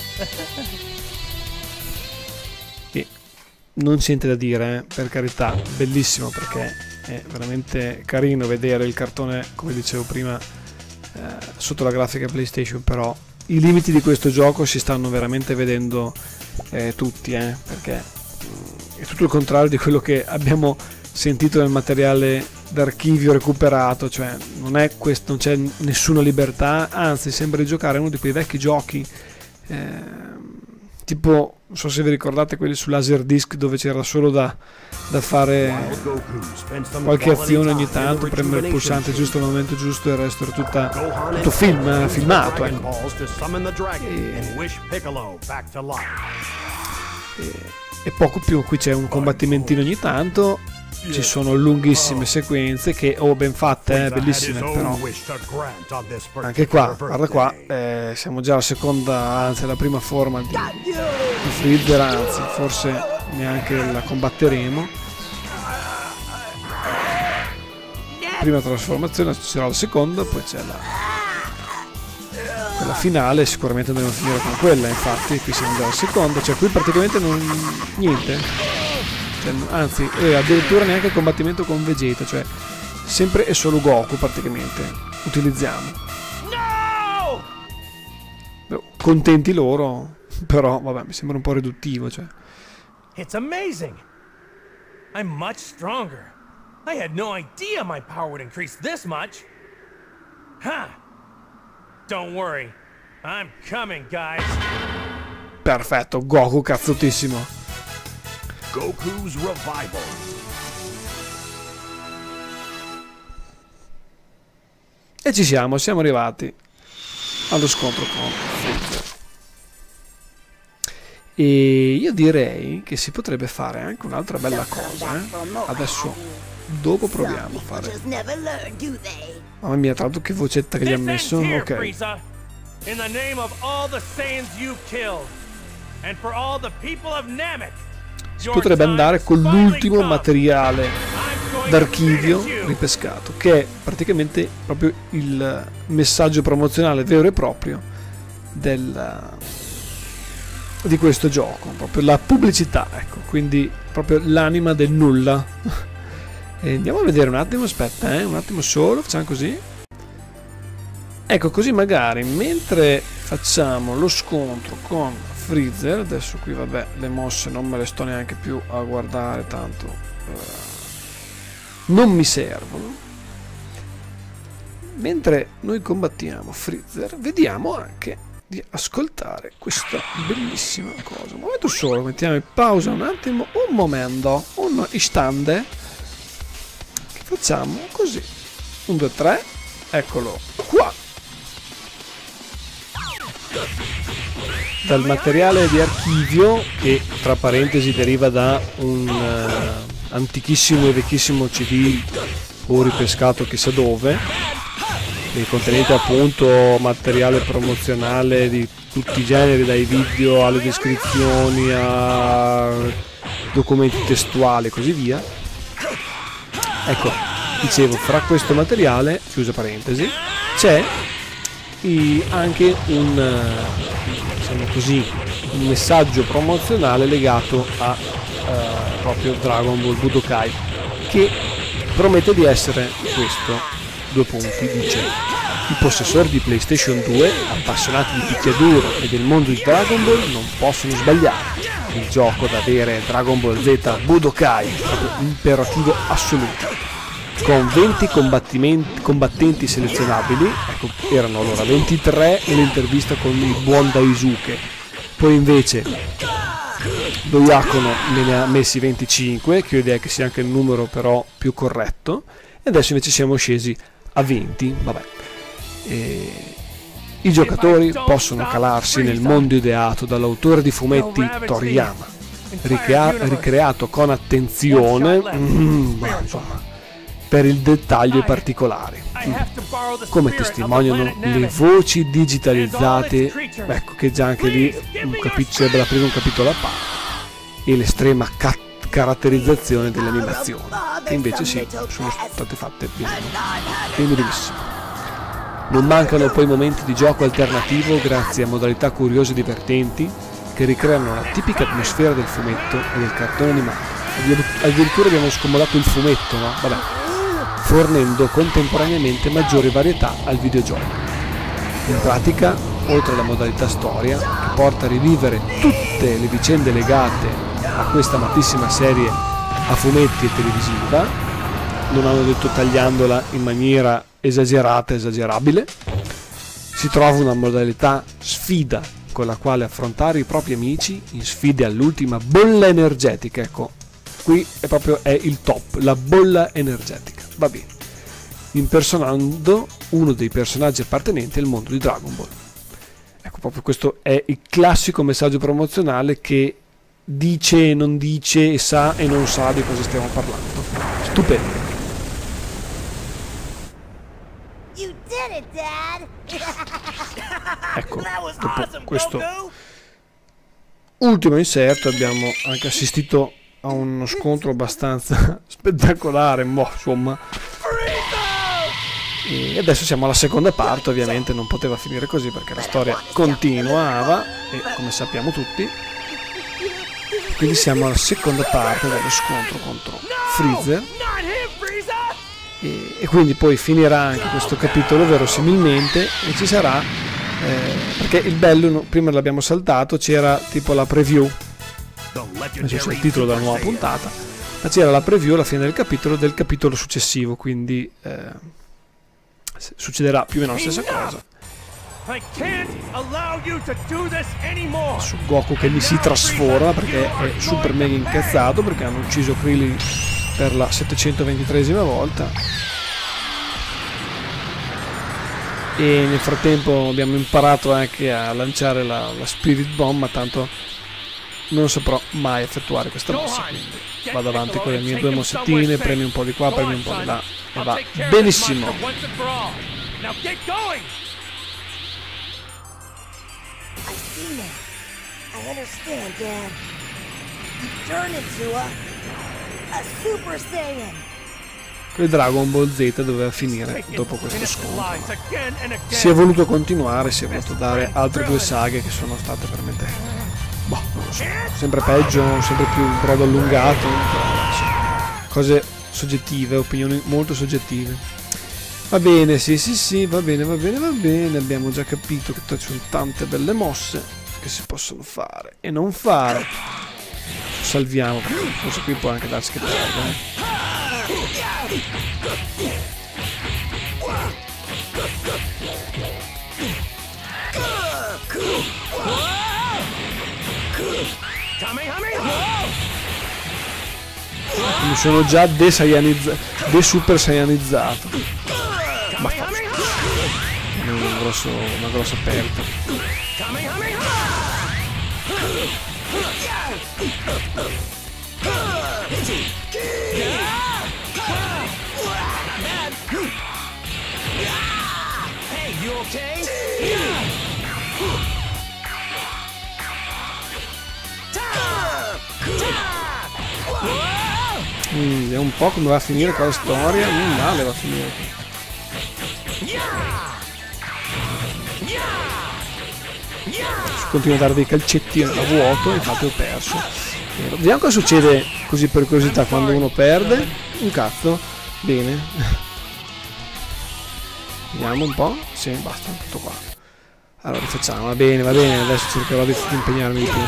E non c'è niente da dire, eh, per carità, bellissimo, perché è veramente carino vedere il cartone, come dicevo prima, eh, sotto la grafica PlayStation, però i limiti di questo gioco si stanno veramente vedendo eh, tutti, eh, perché mh, è tutto il contrario di quello che abbiamo sentito nel materiale d'archivio recuperato, cioè non è questo, non c'è nessuna libertà, anzi sembra di giocare a uno di quei vecchi giochi eh, tipo, non so se vi ricordate quelli su Laserdisc, dove c'era solo da, da fare qualche azione ogni tanto, premere il pulsante giusto al momento giusto e il resto era tutta, tutto film, filmato, ecco. e, e, e poco più. Qui c'è un combattimentino ogni tanto, ci sono lunghissime sequenze che ho oh, ben fatte, eh, bellissime, però anche qua, guarda qua, eh, siamo già alla seconda, anzi alla prima forma di, di Freezer, anzi forse neanche la combatteremo. Prima trasformazione, ci sarà la seconda, poi c'è la quella finale, sicuramente dobbiamo finire con quella, infatti qui siamo già alla seconda, cioè qui praticamente non niente. Anzi, eh, addirittura neanche il combattimento con Vegeta, cioè sempre e solo Goku praticamente utilizziamo. No! Beh, contenti loro, però vabbè, mi sembra un po' riduttivo, cioè. It's amazing. I'm much stronger. I had no idea my power would increase this much. Huh. Don't worry. I'm coming, guys. Perfetto, Goku cazzutissimo. Goku's revival. E ci siamo, siamo arrivati allo scontro con Freezer. E io direi che si potrebbe fare anche un'altra bella cosa, eh? Adesso, dopo proviamo a fare... Mamma mia, tra l'altro che vocetta che gli ha messo, ok. In the name of all the Saiyans you killed and for all the people of Namek. Si potrebbe andare con l'ultimo materiale d'archivio ripescato, che è praticamente proprio il messaggio promozionale vero e proprio del, di questo gioco, proprio la pubblicità, ecco, quindi proprio l'anima del nulla. E andiamo a vedere un attimo, aspetta, eh, un attimo solo, facciamo così. Ecco, così magari mentre facciamo lo scontro con Freezer, adesso qui vabbè le mosse non me le sto neanche più a guardare, tanto eh, non mi servono. Mentre noi combattiamo Freezer, vediamo anche di ascoltare questa bellissima cosa. Un momento solo, mettiamo in pausa un attimo, un momento, un istante, che facciamo così, un, due, tre, eccolo qua. Dal materiale di archivio, che tra parentesi deriva da un uh, antichissimo e vecchissimo C D o ripescato chissà dove, e contenente appunto materiale promozionale di tutti i generi, dai video alle descrizioni a documenti testuali e così via. Ecco, dicevo, fra questo materiale, chiusa parentesi, c'è anche un, diciamo così, un messaggio promozionale legato a uh, proprio Dragon Ball Budokai, che promette di essere questo, due punti, dice: i possessori di PlayStation due, appassionati di picchiaduro e del mondo di Dragon Ball, non possono sbagliare. Il gioco da avere è Dragon Ball Z Budokai, proprio imperativo assoluto, con venti combattenti selezionabili. Ecco, erano allora ventitré nell'intervista con il buon Daisuke, poi invece lo Iacono ne ha messi venticinque, che io direi che sia anche il numero però più corretto, e adesso invece siamo scesi a venti. Vabbè, e i giocatori possono calarsi nel mondo ideato dall'autore di fumetti Toriyama, ricrea ricreato con attenzione, mm, ma insomma, per il dettaglio e particolari, come testimoniano le voci digitalizzate, ecco che già anche lì un capitolo, da aprire un capitolo a parte, e l'estrema ca caratterizzazione delle animazioni, che invece sì, sono state fatte bene, benissimo. Non mancano poi momenti di gioco alternativo grazie a modalità curiose e divertenti che ricreano la tipica atmosfera del fumetto e del cartone animato. Addirittura abbiamo scomodato il fumetto, no? Vabbè, fornendo contemporaneamente maggiore varietà al videogioco. In pratica, oltre alla modalità storia, che porta a rivivere tutte le vicende legate a questa amatissima serie a fumetti e televisiva, non hanno detto tagliandola in maniera esagerata, esagerabile, si trova una modalità sfida con la quale affrontare i propri amici in sfide all'ultima bolla energetica. Ecco, qui è proprio è il top, la bolla energetica, va bene, impersonando uno dei personaggi appartenenti al mondo di Dragon Ball. Ecco, proprio questo è il classico messaggio promozionale che dice e non dice, e sa e non sa di cosa stiamo parlando. Stupendo. Ecco, dopo questo ultimo inserto abbiamo anche assistito a uno scontro abbastanza spettacolare, boh, insomma. E adesso siamo alla seconda parte, ovviamente non poteva finire così perché la storia continuava, e come sappiamo tutti, quindi siamo alla seconda parte dello scontro contro Freezer, e, e quindi poi finirà anche questo capitolo verosimilmente, e ci sarà eh, perché il bello, prima l'abbiamo saltato, c'era tipo la preview, adesso c'è il titolo della nuova puntata, ma c'era la preview alla fine del capitolo del capitolo successivo, quindi eh, succederà più o meno la stessa cosa. Su Goku che gli si trasforma perché è super mega incazzato perché hanno ucciso Krillin per la settecentoventitreesima volta. E nel frattempo abbiamo imparato anche a lanciare la, la Spirit Bomb, ma tanto non saprò mai effettuare questa mossa, quindi vado avanti con le mie due mossettine, premi un po' di qua, premi un po' di là e va benissimo. Il Dragon Ball Z doveva finire dopo questo scontro. Si è voluto continuare, si è voluto dare altre due saghe che sono state veramente, boh, non lo so, sempre peggio, sempre più brodo allungato, cose soggettive, opinioni molto soggettive. Va bene, sì sì sì, va bene, va bene, va bene, abbiamo già capito che ci sono tante belle mosse che si possono fare e non fare. Salviamo, forse qui può anche darsi che perde. Mi sono già de-saiyanizzato, de-super saiyanizzato. Ma un grosso, una grossa perdita. Mm, vediamo un po' come va a finire qua la storia. Non male va a finire. Continuo a dare dei calcetti a vuoto, infatti ho perso. Vediamo cosa succede così per curiosità quando uno perde. Un cazzo. Bene. Vediamo un po'. Sì, basta, tutto qua. Allora rifacciamo, va bene, va bene, adesso cercherò di impegnarmi di più.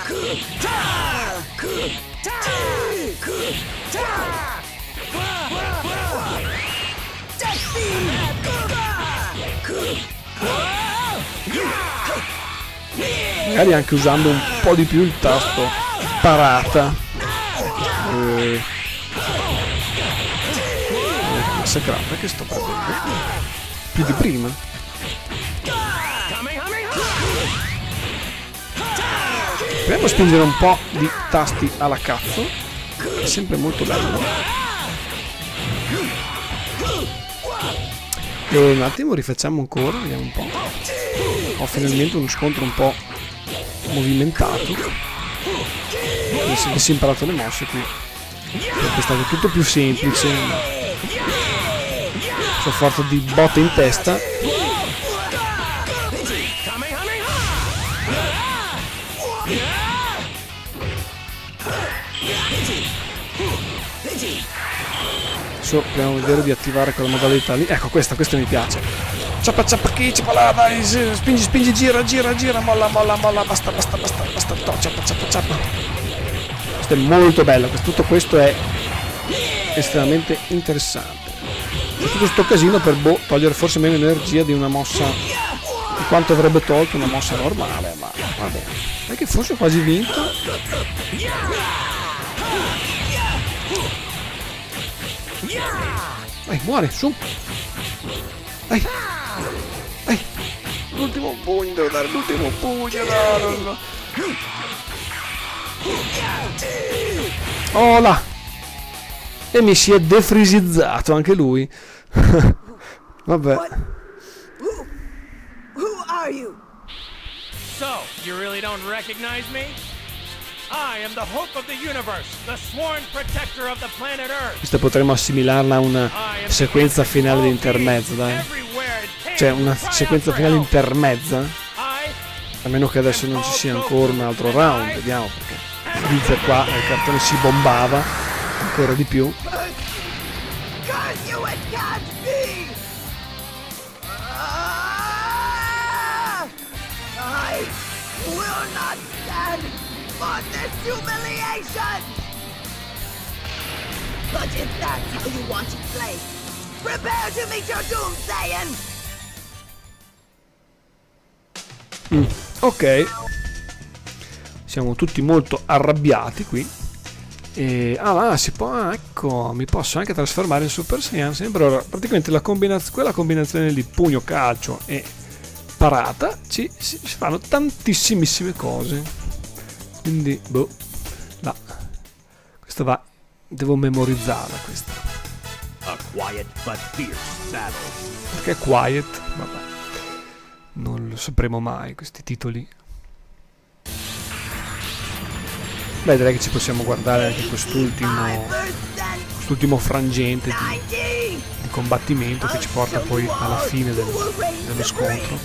Magari anche usando un po' di più il tasto parata. Eh, massacrata che sto perdendo. Più di prima. Proviamo a spingere un po' di tasti alla cazzo. È sempre molto bello. E un attimo rifacciamo ancora, vediamo un po'. Ho finalmente uno scontro un po' movimentato. Mi si è imparato le mosse qui. Perché è stato tutto più semplice. Sofferto di botte in testa. Adesso proviamo a vedere di attivare quella modalità lì. Ecco questa, questa mi piace. Ciappa ciappa chi, ciappa là, dai, spingi, spingi, gira, gira, gira, molla, molla, molla, basta, basta, basta, basta, to, ciappa, ciappa, ciappa. Questo è molto bello, tutto questo è estremamente interessante. C'è tutto sto casino per boh, togliere forse meno energia di una mossa, di quanto avrebbe tolto una mossa normale, ma vabbè. È che forse ho quasi vinto. Vai, muore, su. Vai. Vai. L'ultimo pugno, devo dare l'ultimo pugno. No, no, no. Oh là. E mi si è defrisizzato anche lui. Vabbè. Who, who are you? So, you really don't recognize me? I am the hope of the universe, the sworn protector of the planet Earth. Questa potremmo assimilarla a una sequenza finale di intermezzo, dai. Cioè una sequenza finale intermezza. A meno che adesso non ci sia ancora un altro round, vediamo, perché Freezer qua il cartone si bombava ancora di più. But if that's how you want to play, prepare to meet your doom, Saiyan! Mm, ok, siamo tutti molto arrabbiati qui. E, ah, ma si può, ah, ecco, mi posso anche trasformare in Super Saiyan. Sembra ora, praticamente la combinaz quella combinazione di pugno, calcio e parata ci, ci fanno tantissimissime cose. Quindi, boh, là. Questa va, devo memorizzarla questa. A quiet but fierce battle. Perché quiet? Vabbè, non lo sapremo mai questi titoli. Beh, direi che ci possiamo guardare anche quest'ultimo quest'ultimo frangente di, di combattimento che ci porta poi alla fine del, dello scontro.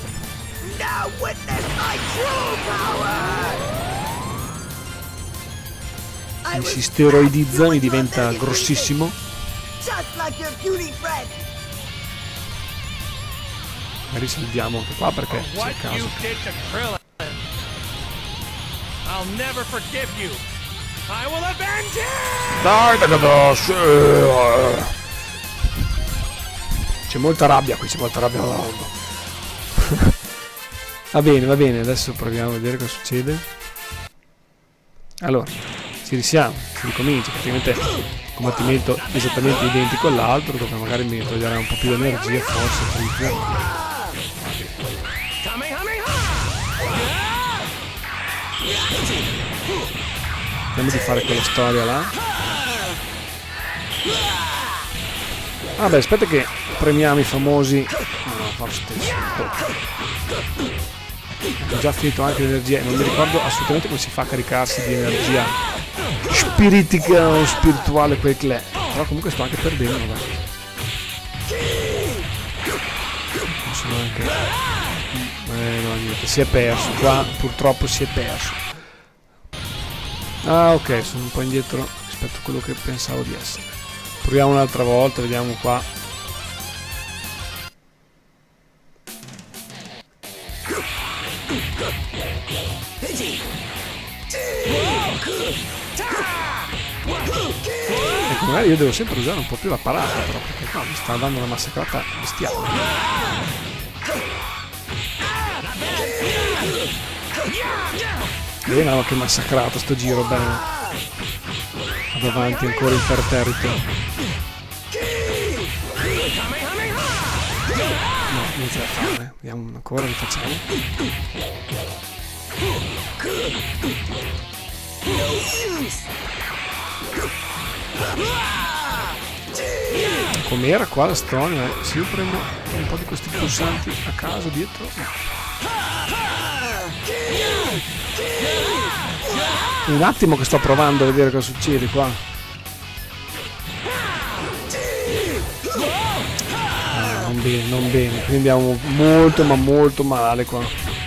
Mi si steroidizza, mi diventa grossissimo. Magari salviamo anche qua perché c'è il caso. I'll never forgive you. I will avenge you! Dai, dai, dai, sì. C'è molta rabbia qui, c'è molta rabbia. Va bene, va bene, adesso proviamo a vedere cosa succede. Allora, ci risiamo, si ricomincia, praticamente combattimento esattamente identico all'altro, dove magari mi toglierà un po' più di energia, forse. Vediamo di fare quella storia là. Ah beh, aspetta che premiamo i famosi. No, no, fa lo stesso. Ho già finito anche l'energia e non mi ricordo assolutamente come si fa a caricarsi di energia spiritica o spirituale quel che è. Però comunque sto anche perdendo, vabbè. Sono anche... Eh no, niente, si è perso. Qua purtroppo si è perso. Ah ok, sono un po' indietro rispetto a quello che pensavo di essere. Proviamo un'altra volta, vediamo qua. Ecco, magari io devo sempre usare un po' più la parata, però perché qua mi sta dando una massacrata bestiale. Bene, ma che massacrato sto giro, bene. Vado avanti ancora imperterrito. No, niente da fare. Vediamo ancora, rifacciamo. Com'era qua la storia? Se io prendo un po' di questi pulsanti a caso dietro. Un attimo che sto provando a vedere cosa succede qua. Ah, non bene, non bene. Quindi andiamo molto ma molto male qua.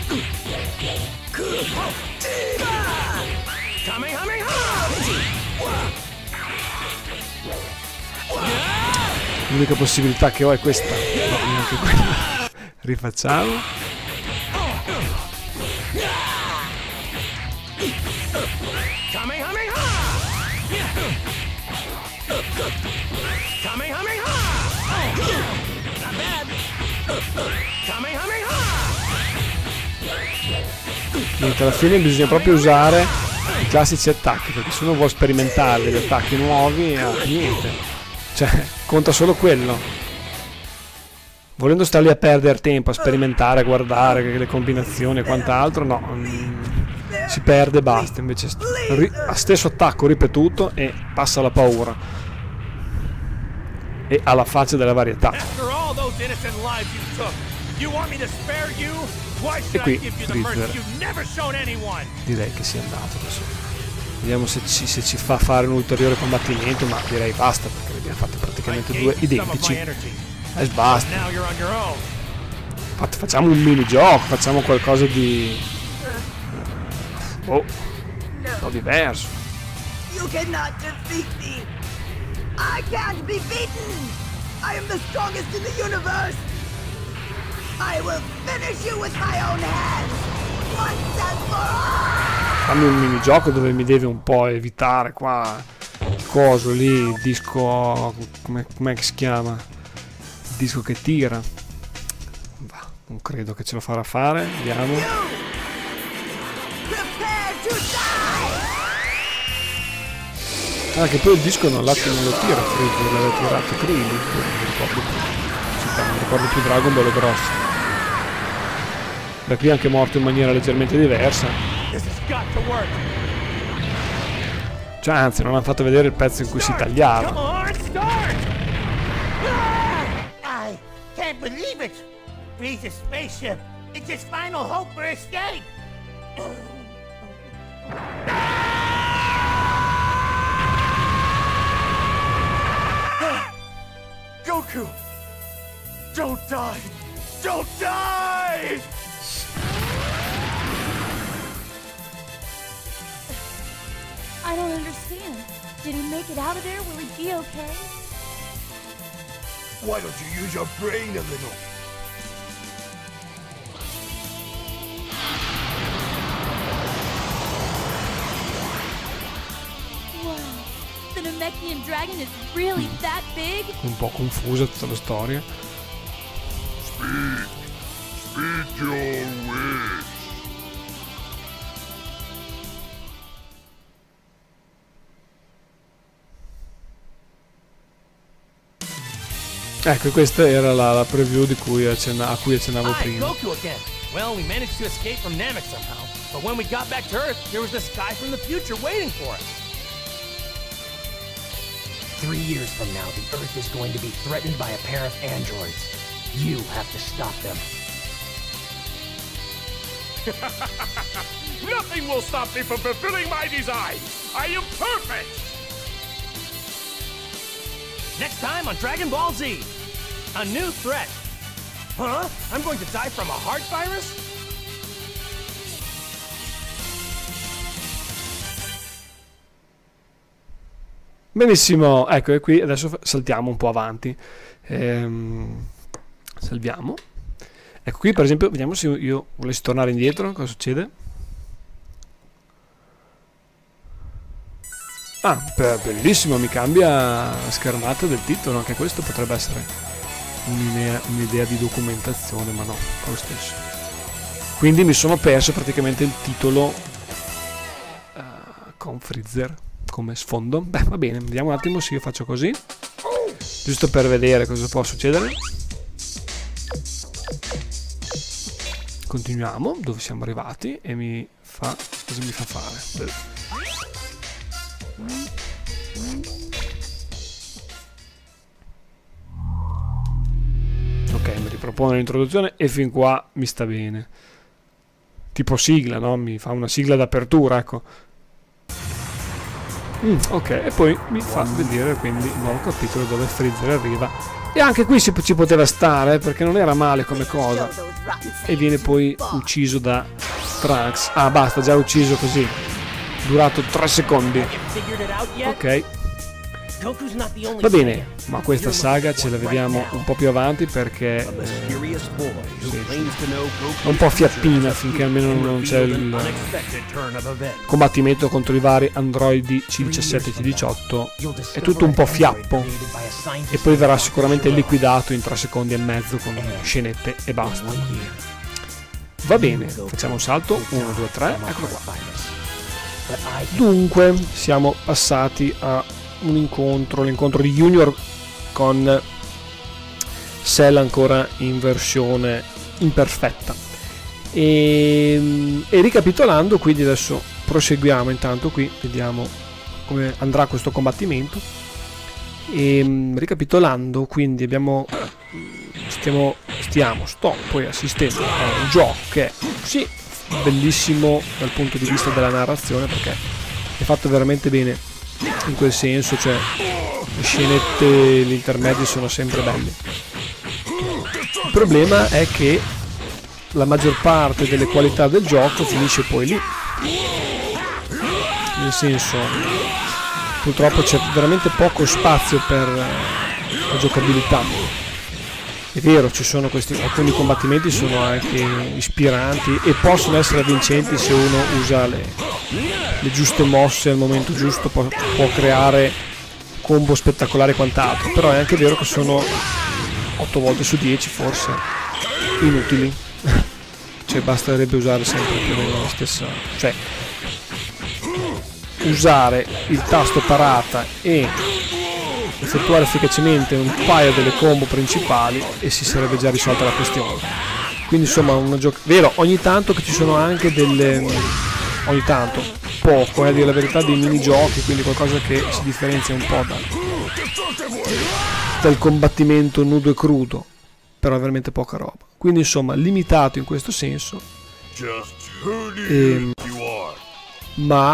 L'unica possibilità che ho è questa. No, neanche quella. Rifacciamo. Niente, alla fine bisogna proprio usare i classici attacchi, perché se uno vuole sperimentare degli attacchi nuovi, eh, niente, cioè conta solo quello. Volendo stare lì a perdere tempo, a sperimentare, a guardare le combinazioni e quant'altro, no, mm, si perde e basta. Invece a stesso attacco ripetuto e passa la paura e alla faccia della varietà. E qui Freezer direi che sia andato adesso. Vediamo se ci, se ci fa fare un ulteriore combattimento, ma direi basta perché ne abbiamo fatto praticamente due identici e basta. Infatti, facciamo un minigioco, facciamo qualcosa di oh, un po' diverso. You cannot defeat me. I can't be beaten. I am the strongest in the universe. I will finish you with my own hands. Once and for all. Fammi un minigioco dove mi deve un po' evitare qua il coso lì, il disco, com'è com che si chiama? Il disco che tira. Bah, non credo che ce lo farà fare, vediamo. Ah, che poi il disco non, non lo tira Freezer, l'aveva tirato Krillin, non mi ricordo più. Non mi ricordo più Dragon Ball è grosso. Da qui è anche morto in maniera leggermente diversa. Cioè, anzi, non hanno fatto vedere il pezzo in cui si tagliava. I can't believe it! Freeze's spaceship! It's his final hope for escape! Goku! Don't die! Don't die! I don't understand. Did he make it out of there? Will he be okay? Why don't you use your brain a little? Wow. The Namekian dragon is really that big? Un po' confusa tutta la storia. Speak! Speak your wish! Ecco, questa era la, la preview di cui accenna, a cui accennavo prima. Goku again. Well, we managed to escape from Namek somehow, but when we got back to Earth, there was this guy from the future waiting for us. Three years from now, the Earth is going to be threatened by a pair of androids. You have to stop them. Nothing will stop me from fulfilling my design! I am perfect! Next time on Dragon Ball Z, a new threat. Huh? I'm going to die from a heart virus? Benissimo, ecco, e qui adesso saltiamo un po' avanti. Ehm, salviamo. Ecco qui per esempio, vediamo se io volessi tornare indietro, cosa succede? Ah, bellissimo, mi cambia la schermata del titolo, anche questo potrebbe essere un'idea, un'idea di documentazione, ma no, fa lo stesso. Quindi mi sono perso praticamente il titolo uh, con Freezer come sfondo. Beh, va bene, vediamo un attimo se io faccio così, giusto per vedere cosa può succedere. Continuiamo, dove siamo arrivati, e mi fa... cosa mi fa fare? Ok, mi ripropone l'introduzione e fin qua mi sta bene. Tipo sigla, no? Mi fa una sigla d'apertura, ecco. Mm, ok, e poi mi fa vedere quindi il nuovo capitolo dove Freezer arriva. E anche qui si, ci poteva stare, perché non era male come cosa. E viene poi ucciso da Trunks. Ah, basta, già ucciso così. Durato tre secondi. Ok. Va bene, ma questa saga ce la vediamo un po' più avanti perché eh, sì, è un po' fiappina finché almeno non c'è il combattimento contro i vari androidi C diciassette e C diciotto. È tutto un po' fiappo e poi verrà sicuramente liquidato in tre secondi e mezzo con scenette e basta. Va bene, facciamo un salto, uno, due, tre, eccolo qua. Dunque, siamo passati a un incontro, l'incontro di Junior con Cell ancora in versione imperfetta. E, e ricapitolando, quindi adesso proseguiamo intanto qui, vediamo come andrà questo combattimento. E ricapitolando, quindi abbiamo stiamo, stiamo sto poi assistendo a un gioco che è sì bellissimo dal punto di vista della narrazione, perché è fatto veramente bene in quel senso, cioè le scenette, gli intermedi sono sempre belli. Il problema è che la maggior parte delle qualità del gioco finisce poi lì, nel senso, purtroppo c'è veramente poco spazio per la giocabilità. È vero, ci sono questi, alcuni combattimenti sono anche ispiranti e possono essere vincenti se uno usa le, le giuste mosse al momento giusto, può, può creare combo spettacolari e quant'altro, però è anche vero che sono otto volte su dieci forse inutili. Cioè basterebbe usare sempre più o meno la stessa, cioè usare il tasto parata e effettuare efficacemente un paio delle combo principali e si sarebbe già risolta la questione. Quindi insomma una gioco vero, ogni tanto che ci sono anche delle ogni tanto poco, eh, a dire la verità, dei minigiochi, quindi qualcosa che si differenzia un po' da, dal combattimento nudo e crudo, però è veramente poca roba, quindi insomma limitato in questo senso, e, ma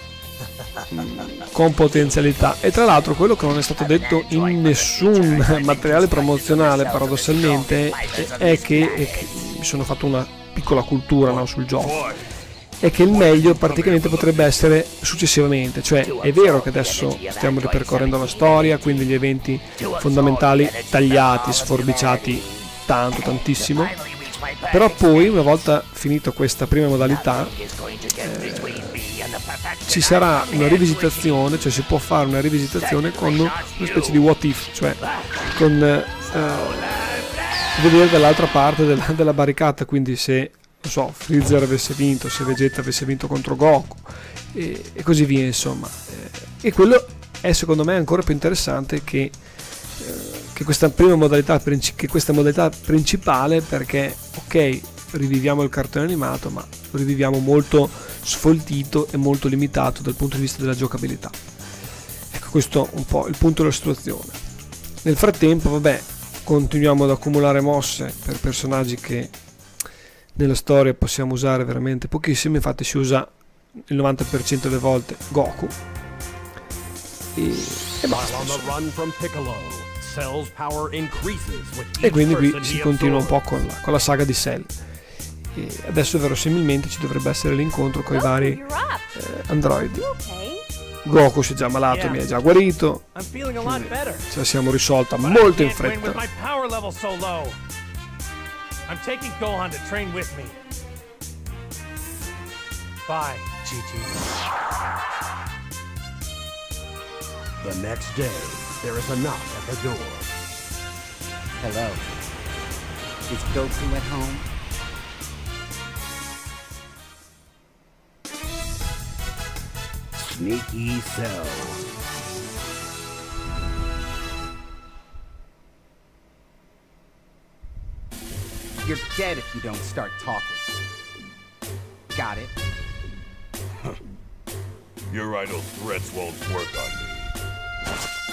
con potenzialità. E tra l'altro quello che non è stato detto in nessun materiale promozionale paradossalmente è che, è che mi sono fatto una piccola cultura, no, sul gioco, è che il meglio praticamente potrebbe essere successivamente, cioè è vero che adesso stiamo ripercorrendo la storia, quindi gli eventi fondamentali tagliati, sforbiciati tanto, tantissimo, però poi una volta finito questa prima modalità eh, ci sarà una rivisitazione, cioè si può fare una rivisitazione con una specie di what if, cioè con eh, vedere dall'altra parte della, della barricata, quindi se non so, Freezer avesse vinto, se Vegeta avesse vinto contro Goku e, e così via, insomma, eh, e quello è secondo me ancora più interessante che, eh, che questa prima modalità, che questa modalità principale, perché ok, riviviamo il cartone animato, ma lo riviviamo molto sfoltito e molto limitato dal punto di vista della giocabilità. Ecco, questo è un po' il punto della situazione. Nel frattempo, vabbè, continuiamo ad accumulare mosse per personaggi che nella storia possiamo usare veramente pochissimo, infatti si usa il novanta per cento delle volte Goku e, e basta, e quindi qui si continua un po' con la, con la saga di Cell, e adesso verosimilmente ci dovrebbe essere l'incontro con i vari eh, androidi. Goku si è già ammalato e mi è già guarito, ce la siamo risolta molto in fretta. I'm taking Gohan to train with me. Bye, Chi-Chi. The next day, there is a knock at the door. Hello. Is Goku at home? Sneaky Cell. You're dead if you don't start talking. Got it? Your idle threats won't work on me.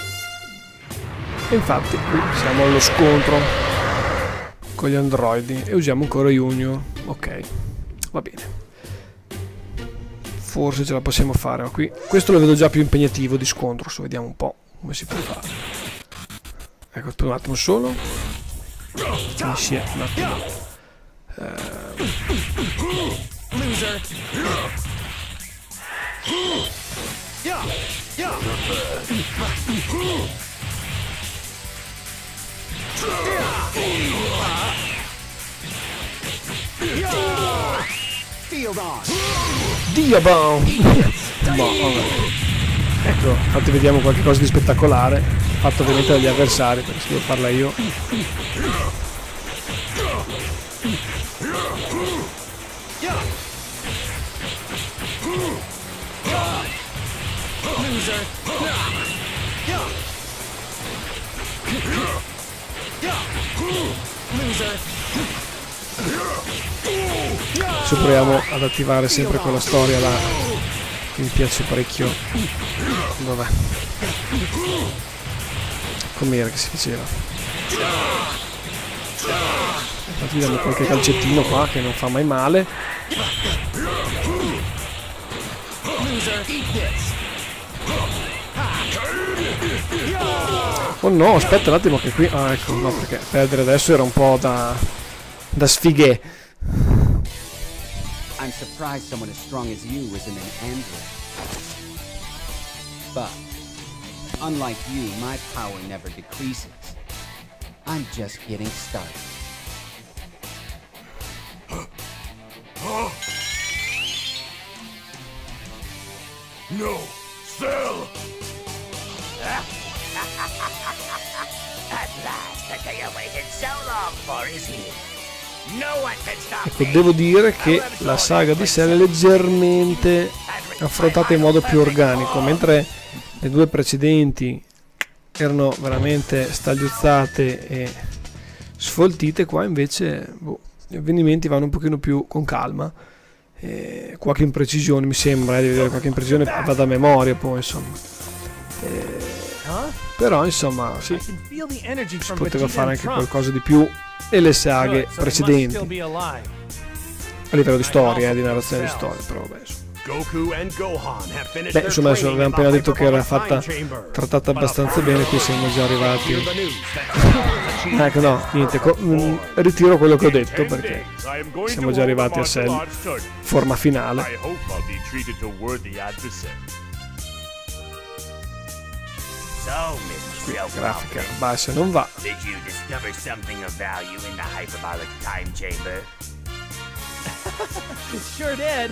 E infatti qui siamo allo scontro con gli androidi e usiamo ancora Junior. Ok, va bene. Forse ce la possiamo fare, ma qui questo lo vedo già più impegnativo di scontro, so, vediamo un po' come si può fare. Ecco, per un attimo solo. Sì, un attimo. Uh... Diabon! No, ecco, infatti vediamo qualche cosa di spettacolare, fatto ovviamente dagli avversari, perché se devo farla io. Adesso proviamo ad attivare sempre quella storia là che mi piace parecchio. Dov'è? Com'era che si faceva? Infatti diamo qualche calcettino qua che non fa mai male. Oh no, aspetta un attimo che qui... Ah ecco, no, perché perdere adesso era un po' da... da sfighe. I'm surprised someone as strong as you isn't an android. But, unlike you, my power never decreases. I'm just getting started. No! Cell! At last, the day I waited so long for is here. No one can stop Ecco, devo dire che la saga di Cell è leggermente affrontate in modo più organico, mentre le due precedenti erano veramente stagliuzzate e sfoltite, qua invece boh, gli avvenimenti vanno un pochino più con calma, e qualche imprecisione mi sembra, eh, di vedere qualche imprecisione vada a memoria poi insomma, e, però insomma sì, si poteva fare anche qualcosa di più e le saghe precedenti a livello di storia, eh, di narrazione di storia, però vabbè insomma. Beh, insomma, adesso avevamo appena detto che era fatta trattata abbastanza bene, qui siamo già arrivati. Ecco, no, niente, mh, ritiro quello che ho detto perché siamo già arrivati a Cell, forma finale. Qui grafica bassa non va. Sure did.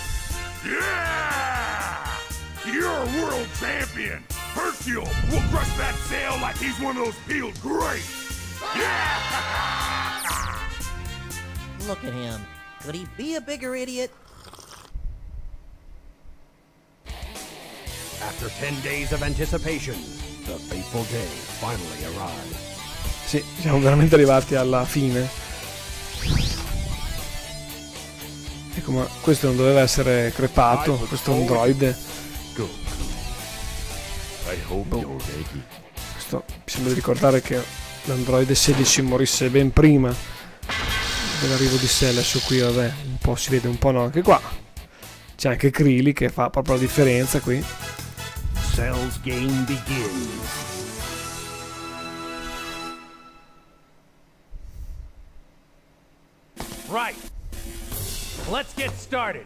Yeah! You're a world champion! Hercule will crush that sail like he's one of those peeled grapes! Yeah! Look at him. Could he be a bigger idiot? After ten days of anticipation, the fateful day finally arrived. Sì, siamo veramente arrivati alla fine. Ecco, ma questo non doveva essere crepato, questo androide. Boh. Questo mi sembra di ricordare che l'androide sedici morisse ben prima dell'arrivo di Cell. Adesso qui vabbè, un po' si vede, un po' no, anche qua. C'è anche Krillin che fa proprio la differenza qui. Cell's game begins. Right. Let's get started.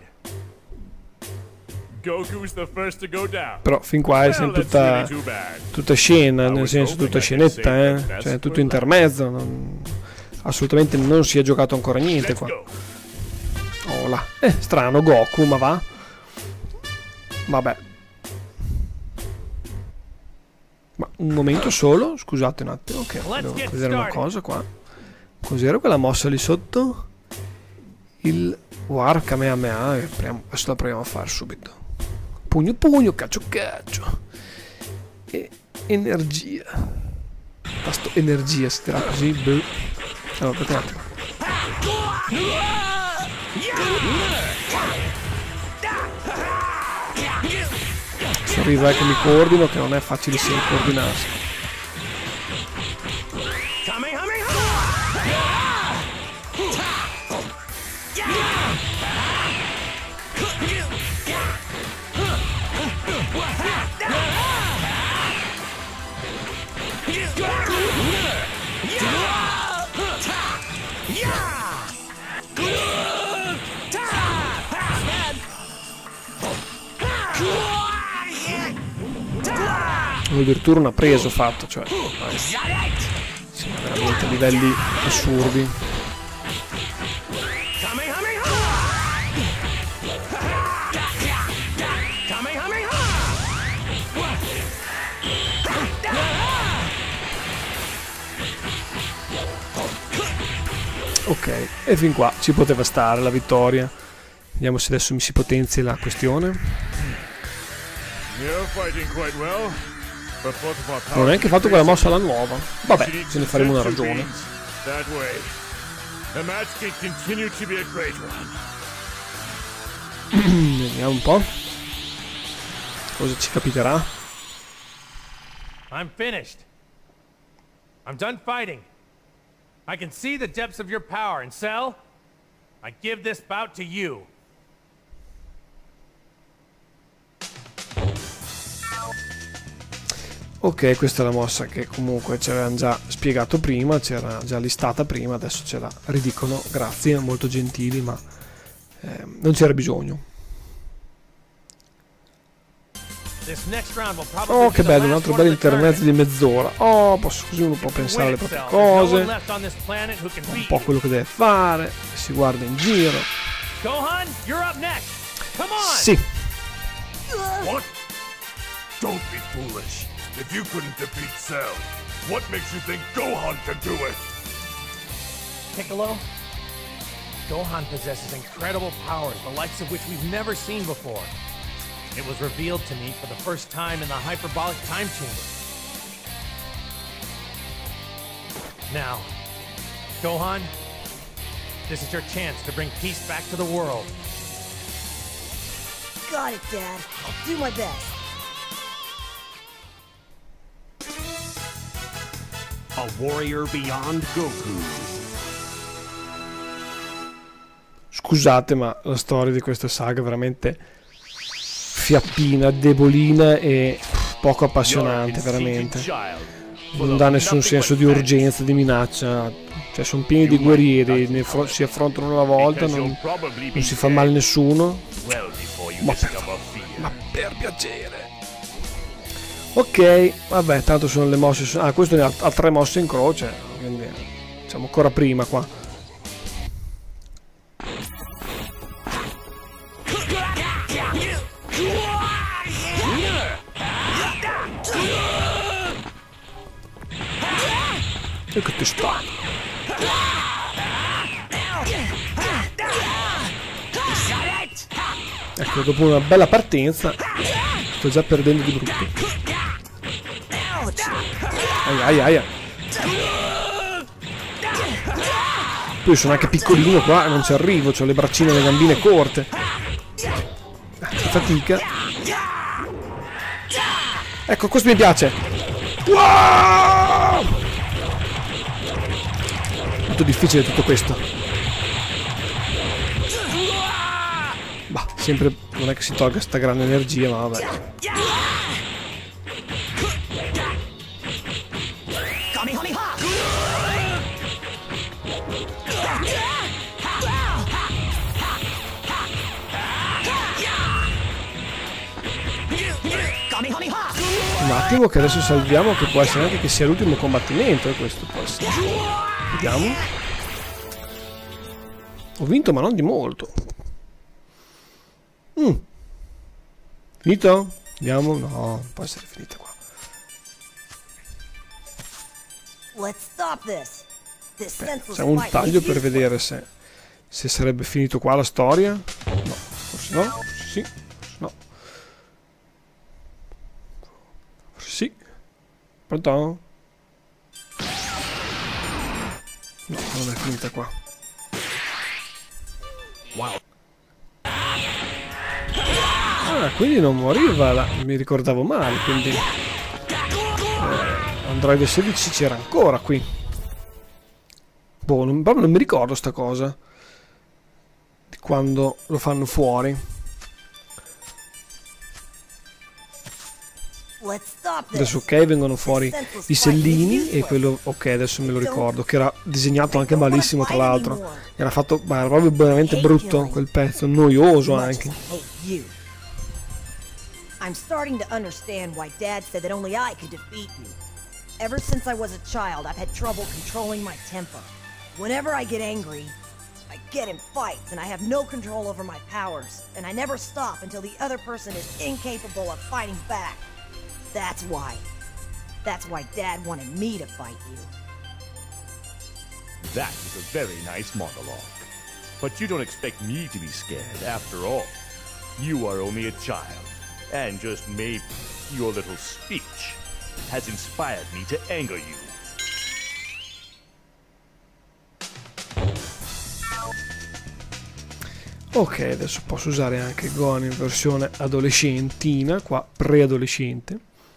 Goku's the first to go down. Però fin qua è sempre tutta, tutta scena, nel senso tutta scenetta, eh? Cioè tutto intermezzo, non, assolutamente non si è giocato ancora niente qua. Oh là, eh, strano Goku, ma va. Vabbè. Ma un momento solo, scusate un attimo, ok, devo vedere una cosa qua. Cos'era quella mossa lì sotto? Il War Kamehameha, adesso la proviamo a fare subito. Pugno pugno, caccio caccio. E energia. Tasto energia, si dirà così. Beh. Allora, aspetta un attimo. Adesso arriva che mi coordino, che non è facilissimo coordinarsi. Addirittura una presa ho fatto, cioè sì, veramente livelli assurdi. Ok, e fin qua ci poteva stare la vittoria. Vediamo se adesso mi si potenzia la questione. Non ho neanche fatto quella mossa alla nuova. Vabbè, ce ne faremo una ragione. Vediamo un po' cosa ci capiterà. I'm finished. I'm done fighting. I can see the depths of your power, and Cell, I give this bout to you. Ok, questa è la mossa che comunque ci avevano già spiegato prima, c'era già listata prima, adesso ce la ridicono, grazie, molto gentili, ma eh, non c'era bisogno. Oh, che bello, un altro bel intermezzo di mezz'ora. Oh, posso, così uno può pensare alle proprie cose, un po' quello che deve fare, si guarda in giro. Sì. What? Don't be foolish. If you couldn't defeat Cell, what makes you think Gohan can do it? Piccolo, Gohan possesses incredible powers, the likes of which we've never seen before. It was revealed to me for the first time in the hyperbolic time chamber. Now, Gohan, this is your chance to bring peace back to the world. Got it, Dad. I'll do my best. A warrior beyond Goku. Scusate, ma la storia di questa saga è veramente fiappina, debolina e poco appassionante, veramente. Non dà nessun senso di urgenza, di minaccia. Cioè, sono pieni di guerrieri, ne si affrontano una volta, non, non si fa male nessuno. Ma per, ma per piacere. Ok, vabbè, tanto sono le mosse. Ah, questo ne ha, ha tre mosse in croce, quindi siamo ancora prima qua. E che ti sta? Ecco, dopo una bella partenza sto già perdendo di brutto. Aia, aia, aia. Poi sono anche piccolino qua e non ci arrivo, ho le braccine e le gambine corte. Che fatica. Ecco, questo mi piace. Wow! Molto difficile tutto questo. Bah, sempre non è che si tolga sta grande energia, ma vabbè. Un attimo che adesso salviamo, che può essere anche che sia l'ultimo combattimento, e questo può essere. Vediamo. Ho vinto ma non di molto. Mm. Finito? Vediamo. No, può essere finita qua. C'è un taglio per vedere se, se sarebbe finito qua la storia. No, forse no, forse sì, forse no. Forse sì. Pronto? No, non è finita qua. Wow. Ah, quindi non moriva là. Mi ricordavo male, quindi eh, Android sedici c'era ancora qui. Boh, non, proprio non mi ricordo sta cosa di quando lo fanno fuori. Adesso ok, vengono fuori i sellini e quello ok, adesso me lo ricordo, che era disegnato anche malissimo, tra l'altro era fatto, ma era proprio veramente brutto quel pezzo, noioso anche. I'm starting to understand why Dad said that only I could defeat you. Ever since I was a child, I've had trouble controlling my temper. Whenever I get angry, I get in fights and I have no control over my powers, and I never stop until the other person is incapable of fighting back. That's why. That's why Dad wanted me to fight you. That was a very nice monologue. But you don't expect me to be scared, after all. You are only a child, and just maybe your little speech has inspired me to anger you. Ok, adesso posso usare anche Gohan in versione adolescentina, qua preadolescente.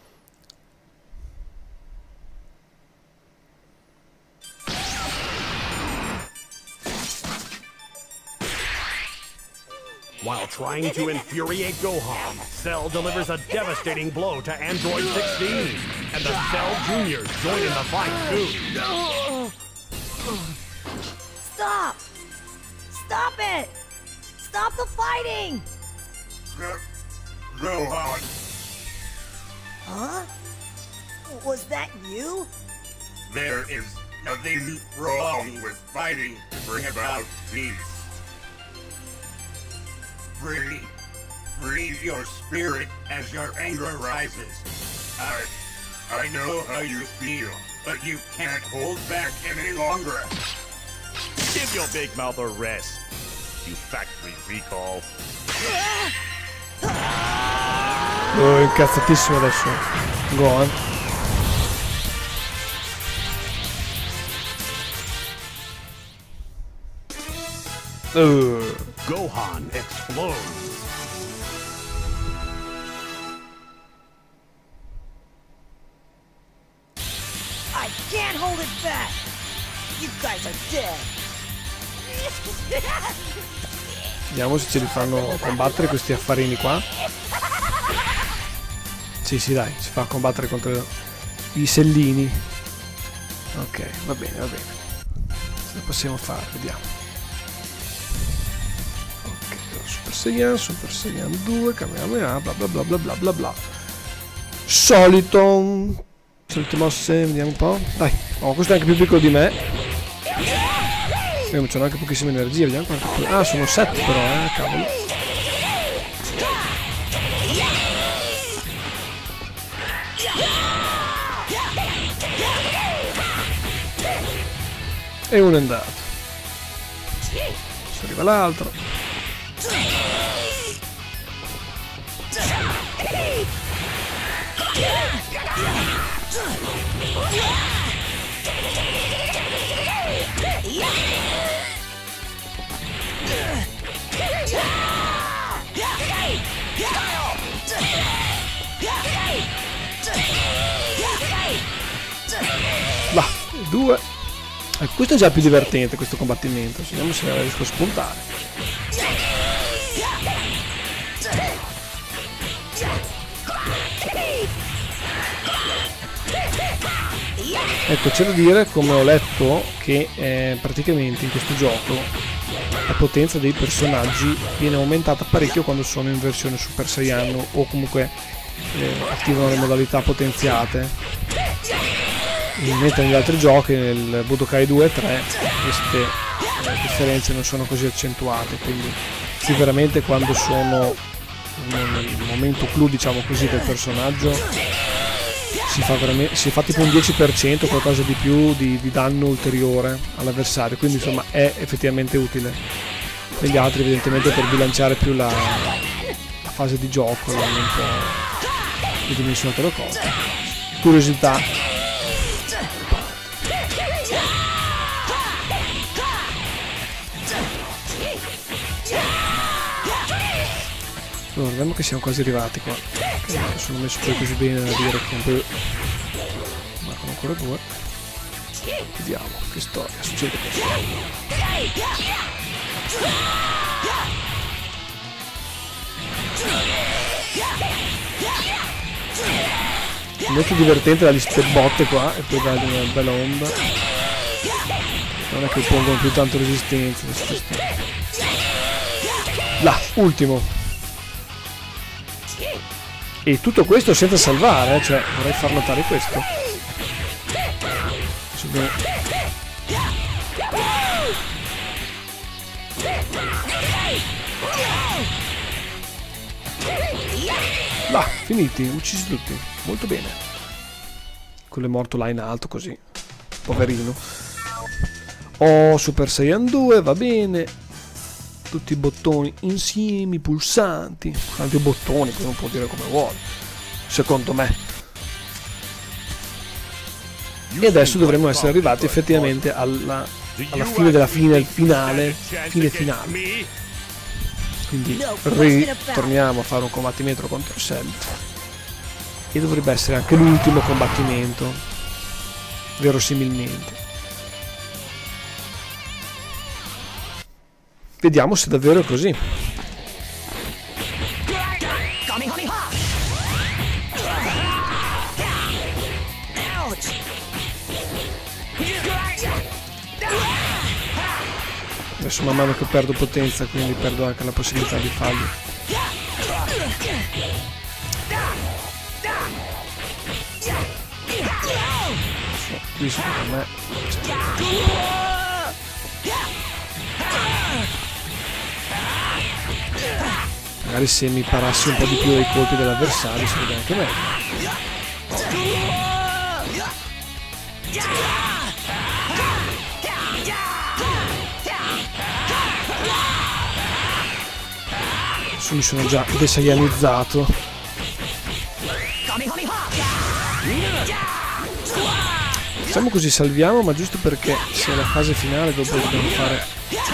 While trying to infuriate Gohan, Cell delivers a devastating blow to Android sixteen, and the Cell Juniors join in the fight too. Stop! Stop it! Stop the fighting! Gohan! Huh? Was that you? There is nothing wrong with fighting to bring about peace. Free, free your spirit as your anger rises. I, I know how you feel, but you can't hold back any longer. Give your big mouth a rest, you factory recall. Oh, incazzatissimo adesso. Gohan. Uh. Gohan explodes. I can't hold it back. You guys are dead. Vediamo se ce li fanno combattere questi affarini qua. Sì, sì, dai, si fa combattere contro i sellini. Ok, va bene, va bene. Ce la possiamo fare, vediamo. Ok, Super Saiyan, Super Saiyan due, Kamehameha, bla bla bla bla bla bla bla. Solito. Solite mosse, vediamo un po'. Dai, oh, questo è anche più piccolo di me. Eh, c'hanno anche pochissima energia, vediamo quanto. Ah, sono sette però, eh, cavolo. E uno è andato. Adesso arriva l'altro. Là, due. Eh, questo è già più divertente, questo combattimento. Vediamo se riesco a spuntare. Ecco, c'è da dire, come ho letto, che eh, praticamente in questo gioco la potenza dei personaggi viene aumentata parecchio quando sono in versione Super Saiyan o comunque eh, attivano le modalità potenziate. Mentre negli altri giochi, nel Budokai due e tre, queste eh, differenze non sono così accentuate, quindi sì, veramente quando sono nel momento clou, diciamo così, del personaggio si fa, veramente, si fa tipo un dieci per cento, qualcosa di più di, di danno ulteriore all'avversario, quindi insomma è effettivamente utile. Negli altri evidentemente per bilanciare più la, la fase di gioco, l'hanno un po' ridimensionato le cose. Curiosità. Allora, vediamo che siamo quasi arrivati qua. Okay, sono messo poi così bene da dire che mancano ancora due. Vediamo che storia succede qui. Molto divertente dargli ste botte qua e poi dargli una bella onda. Non è che pongono più tanto resistenza. Là, ultimo. E tutto questo senza salvare, eh? Cioè vorrei far notare questo. Là, finiti, uccisi tutti, molto bene. Quello è morto là in alto così, poverino. Oh, Super Saiyan due, va bene. Tutti i bottoni insieme, i pulsanti, tanti bottoni, poi non può dire come vuole, secondo me. E adesso dovremmo essere arrivati effettivamente alla, alla fine della fine, il finale, fine finale. Quindi ritorniamo a fare un combattimento contro Cell. E dovrebbe essere anche l'ultimo combattimento, verosimilmente. Vediamo se davvero è così. Adesso man mano che perdo potenza, quindi perdo anche la possibilità di farli. Qui secondo me magari se mi parassi un po' di più dei colpi dell'avversario sarebbe anche meglio. Adesso mi sono già desaianizzato. Facciamo così, salviamo, ma giusto perché se è la fase finale dopo dobbiamo fare...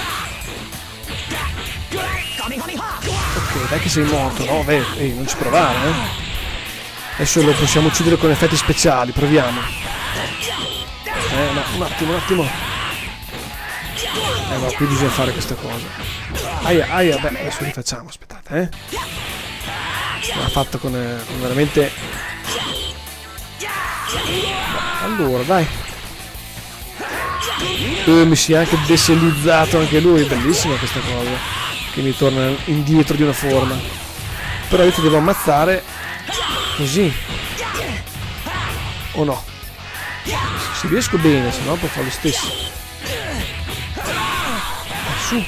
Ok, dai che sei morto, no? Beh, ehi, non ci provare, eh. Adesso lo possiamo uccidere con effetti speciali, proviamo. Eh, no, un attimo, un attimo. Eh, ma qui bisogna fare questa cosa. Aia, aia, beh, adesso rifacciamo, aspettate, eh. L'ha fatto con, eh, con veramente... Allora, dai. Eh, mi si è anche desellizzato anche lui, bellissima questa cosa. Che mi torna indietro di una forma. Però io ti devo ammazzare così. O no? Se riesco bene, se no poi fa lo stesso. Su.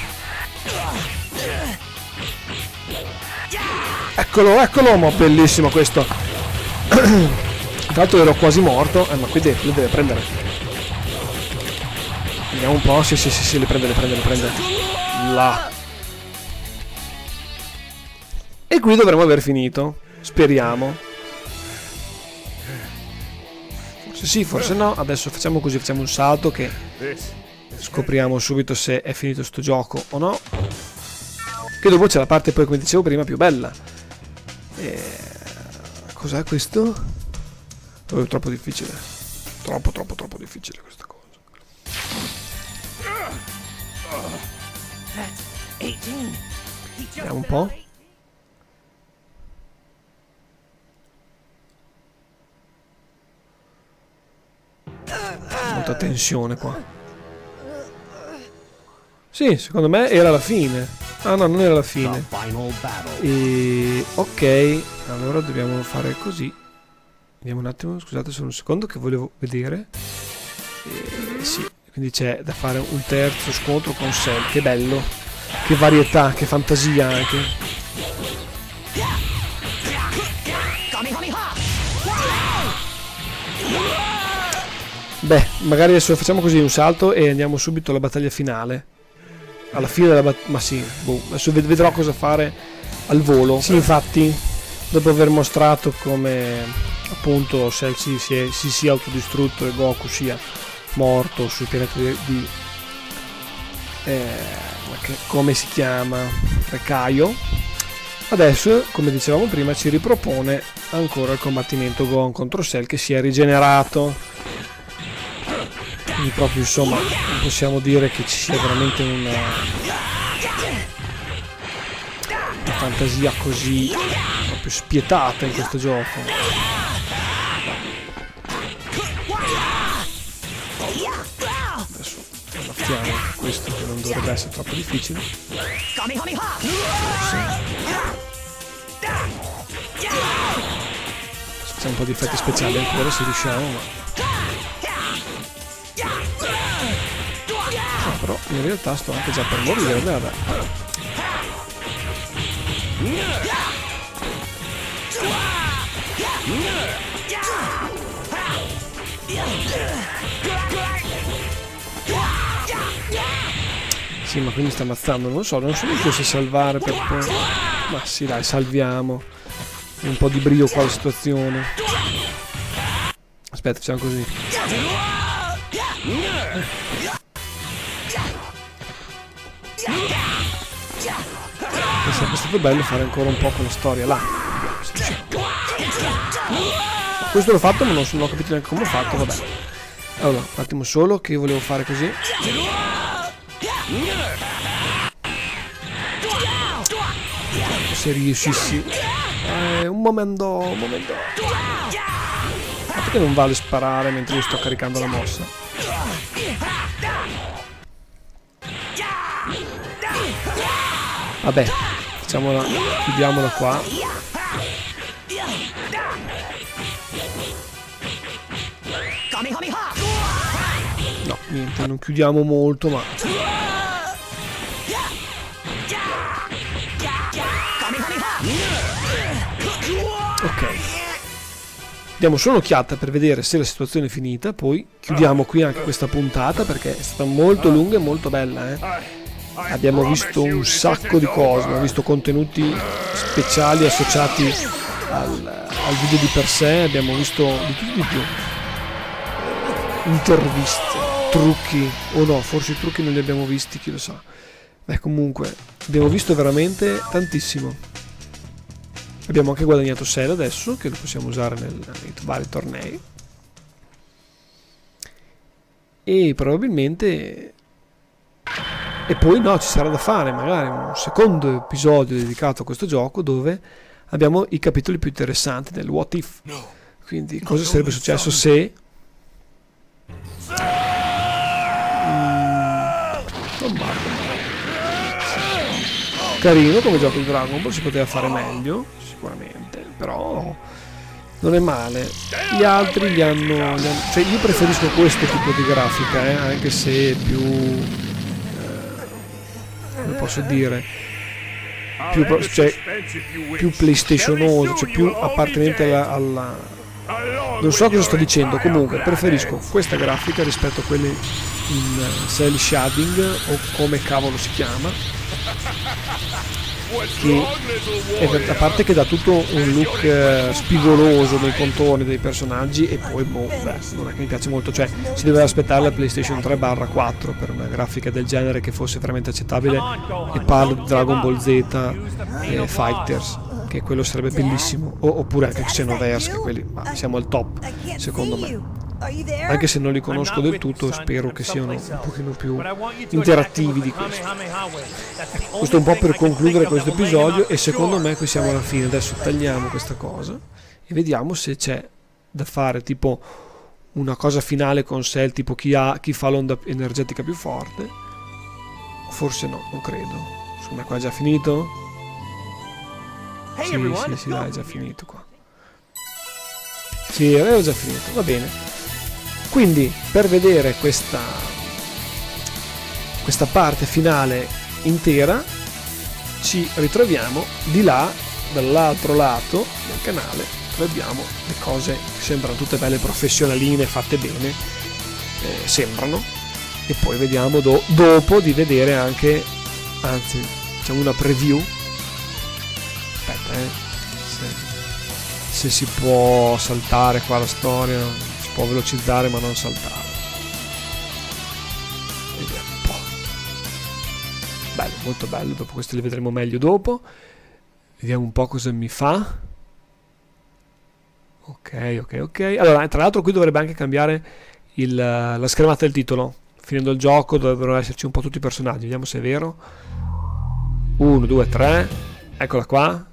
Eccolo, eccolo, ma bellissimo questo. Tra l'altro ero quasi morto. Eh, ma qui deve, le deve prendere. Vediamo un po'. Sì, sì, sì, sì, le prende, le prende, le prende. Là. E qui dovremmo aver finito. Speriamo. Forse sì, forse no. Adesso facciamo così, facciamo un salto che scopriamo subito se è finito sto gioco o no. Che dopo c'è la parte poi, come dicevo prima, più bella. E... cos'è questo? Oh, è troppo difficile. Troppo, troppo, troppo difficile questa cosa. Vediamo un po'. Molta tensione qua. Sì, secondo me era la fine. Ah no, non era la fine. E... ok, allora dobbiamo fare così. Vediamo un attimo, scusate solo un secondo che volevo vedere. E... sì, quindi c'è da fare un terzo scontro con Cell. Che bello. Che varietà, che fantasia anche. Beh, magari adesso facciamo così un salto e andiamo subito alla battaglia finale. Alla fine della battaglia... ma sì, boh, adesso ved vedrò cosa fare al volo. Sì, infatti, dopo aver mostrato come appunto Cell si, si, si sia autodistrutto e Goku sia morto sul pianeta di... di eh, che, come si chiama? Kaio. Adesso, come dicevamo prima, ci ripropone ancora il combattimento Gohan contro Cell che si è rigenerato. Quindi proprio insomma possiamo dire che ci sia veramente una, una fantasia così proprio spietata in questo gioco. Adesso ammazziamo questo che non dovrebbe essere troppo difficile. Facciamo un po' di effetti speciali ancora se riusciamo, ma... no, però in realtà sto anche già per morire, vabbè. Sì, ma quindi sta ammazzando, non lo so, non so neanche se salvare per poi... ma sì dai, salviamo. Un po' di brio qua la situazione. Aspetta, facciamo così. È sempre stato bello fare ancora un po' con la storia là. Questo l'ho fatto ma non, non ho capito neanche come ho fatto, vabbè. Allora, un attimo solo che io volevo fare così. Se riuscissi. Eh, un momento, un momento. Ma perché non vale sparare mentre io sto caricando la mossa? Vabbè, facciamola, chiudiamola qua. No, niente, non chiudiamo molto, ma... ok. Diamo solo un'occhiata per vedere se la situazione è finita, poi chiudiamo qui anche questa puntata perché è stata molto lunga e molto bella, eh. Abbiamo visto un sacco di cose, abbiamo visto contenuti speciali associati al, al video di per sé, abbiamo visto di tutto di più, interviste, trucchi, o no, forse i trucchi non li abbiamo visti, chi lo sa. Beh, comunque abbiamo visto veramente tantissimo. Abbiamo anche guadagnato Cell adesso, che lo possiamo usare nel, nei vari tornei, e probabilmente, e poi no, ci sarà da fare magari un secondo episodio dedicato a questo gioco dove abbiamo i capitoli più interessanti del what if, quindi cosa sarebbe successo se mm, carino come gioco di Dragon Ball, si poteva fare meglio sicuramente, però non è male. Gli altri li hanno, li hanno cioè io preferisco questo tipo di grafica, eh, anche se è più eh, come posso dire, più, cioè, più playstationoso, cioè più appartenente alla, alla non so cosa sto dicendo, comunque preferisco questa grafica rispetto a quelle in cell shading o come cavolo si chiama, che è, a parte che dà tutto un look eh, spigoloso nei contorni dei personaggi, e poi boh, beh, non è che mi piace molto, cioè si doveva aspettare la PlayStation tre barra quattro per una grafica del genere che fosse veramente accettabile, e parlo di Dragon Ball Z e Fighters, che quello sarebbe bellissimo, o, oppure anche Xenoverse, che quelli ma siamo al top secondo me, anche se non li conosco del tutto, spero che siano un pochino più interattivi di questo. Questo è un po' per concludere questo episodio, e secondo me qui siamo alla fine. Adesso tagliamo questa cosa e vediamo se c'è da fare tipo una cosa finale con Cell, tipo chi, ha, chi fa l'onda energetica più forte. Forse no, non credo. Secondo me qua è già finito. Sì, sì, sì, dai, è già finito qua. Sì, avevo già finito, va bene. Quindi per vedere questa questa parte finale intera ci ritroviamo di là, dall'altro lato del canale, dove abbiamo le cose che sembrano tutte belle professionaline, fatte bene, eh, sembrano, e poi vediamo do dopo di vedere anche, anzi facciamo una preview, aspetta eh, se, se si può saltare qua la storia. Può velocizzare ma non saltare. Vediamo un po'. Bello, molto bello. Dopo questo li vedremo meglio dopo. Vediamo un po' cosa mi fa. Ok, ok, ok. Allora, tra l'altro qui dovrebbe anche cambiare il, la schermata del titolo. Finendo il gioco dovrebbero esserci un po' tutti i personaggi. Vediamo se è vero. uno, due, tre. Eccola qua.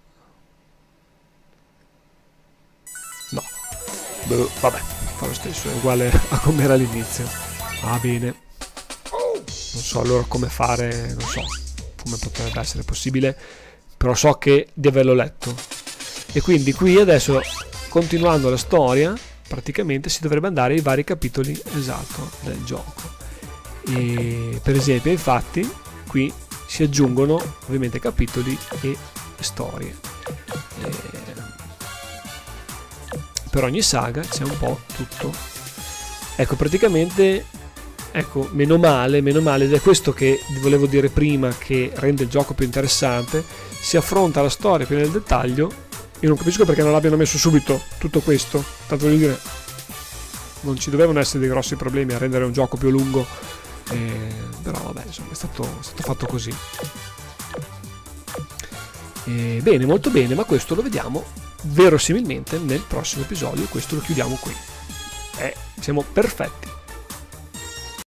No. Beh, vabbè. Fa lo stesso, è uguale a come era all'inizio. Va bene. Non so allora come fare, non so come potrebbe essere possibile, però so che di averlo letto. E quindi qui adesso, continuando la storia, praticamente si dovrebbe andare ai vari capitoli esatto del gioco. E per esempio, infatti, qui si aggiungono ovviamente capitoli e storie. E per ogni saga c'è un po' tutto. Ecco, praticamente, ecco, meno male, meno male, ed è questo che volevo dire prima, che rende il gioco più interessante. Si affronta la storia più nel dettaglio. Io non capisco perché non l'abbiano messo subito tutto questo, tanto voglio dire, non ci dovevano essere dei grossi problemi a rendere un gioco più lungo, eh, però vabbè, insomma, è stato, è stato fatto così. E bene, molto bene, ma questo lo vediamo verosimilmente nel prossimo episodio. Questo lo chiudiamo qui. Eh, siamo perfetti.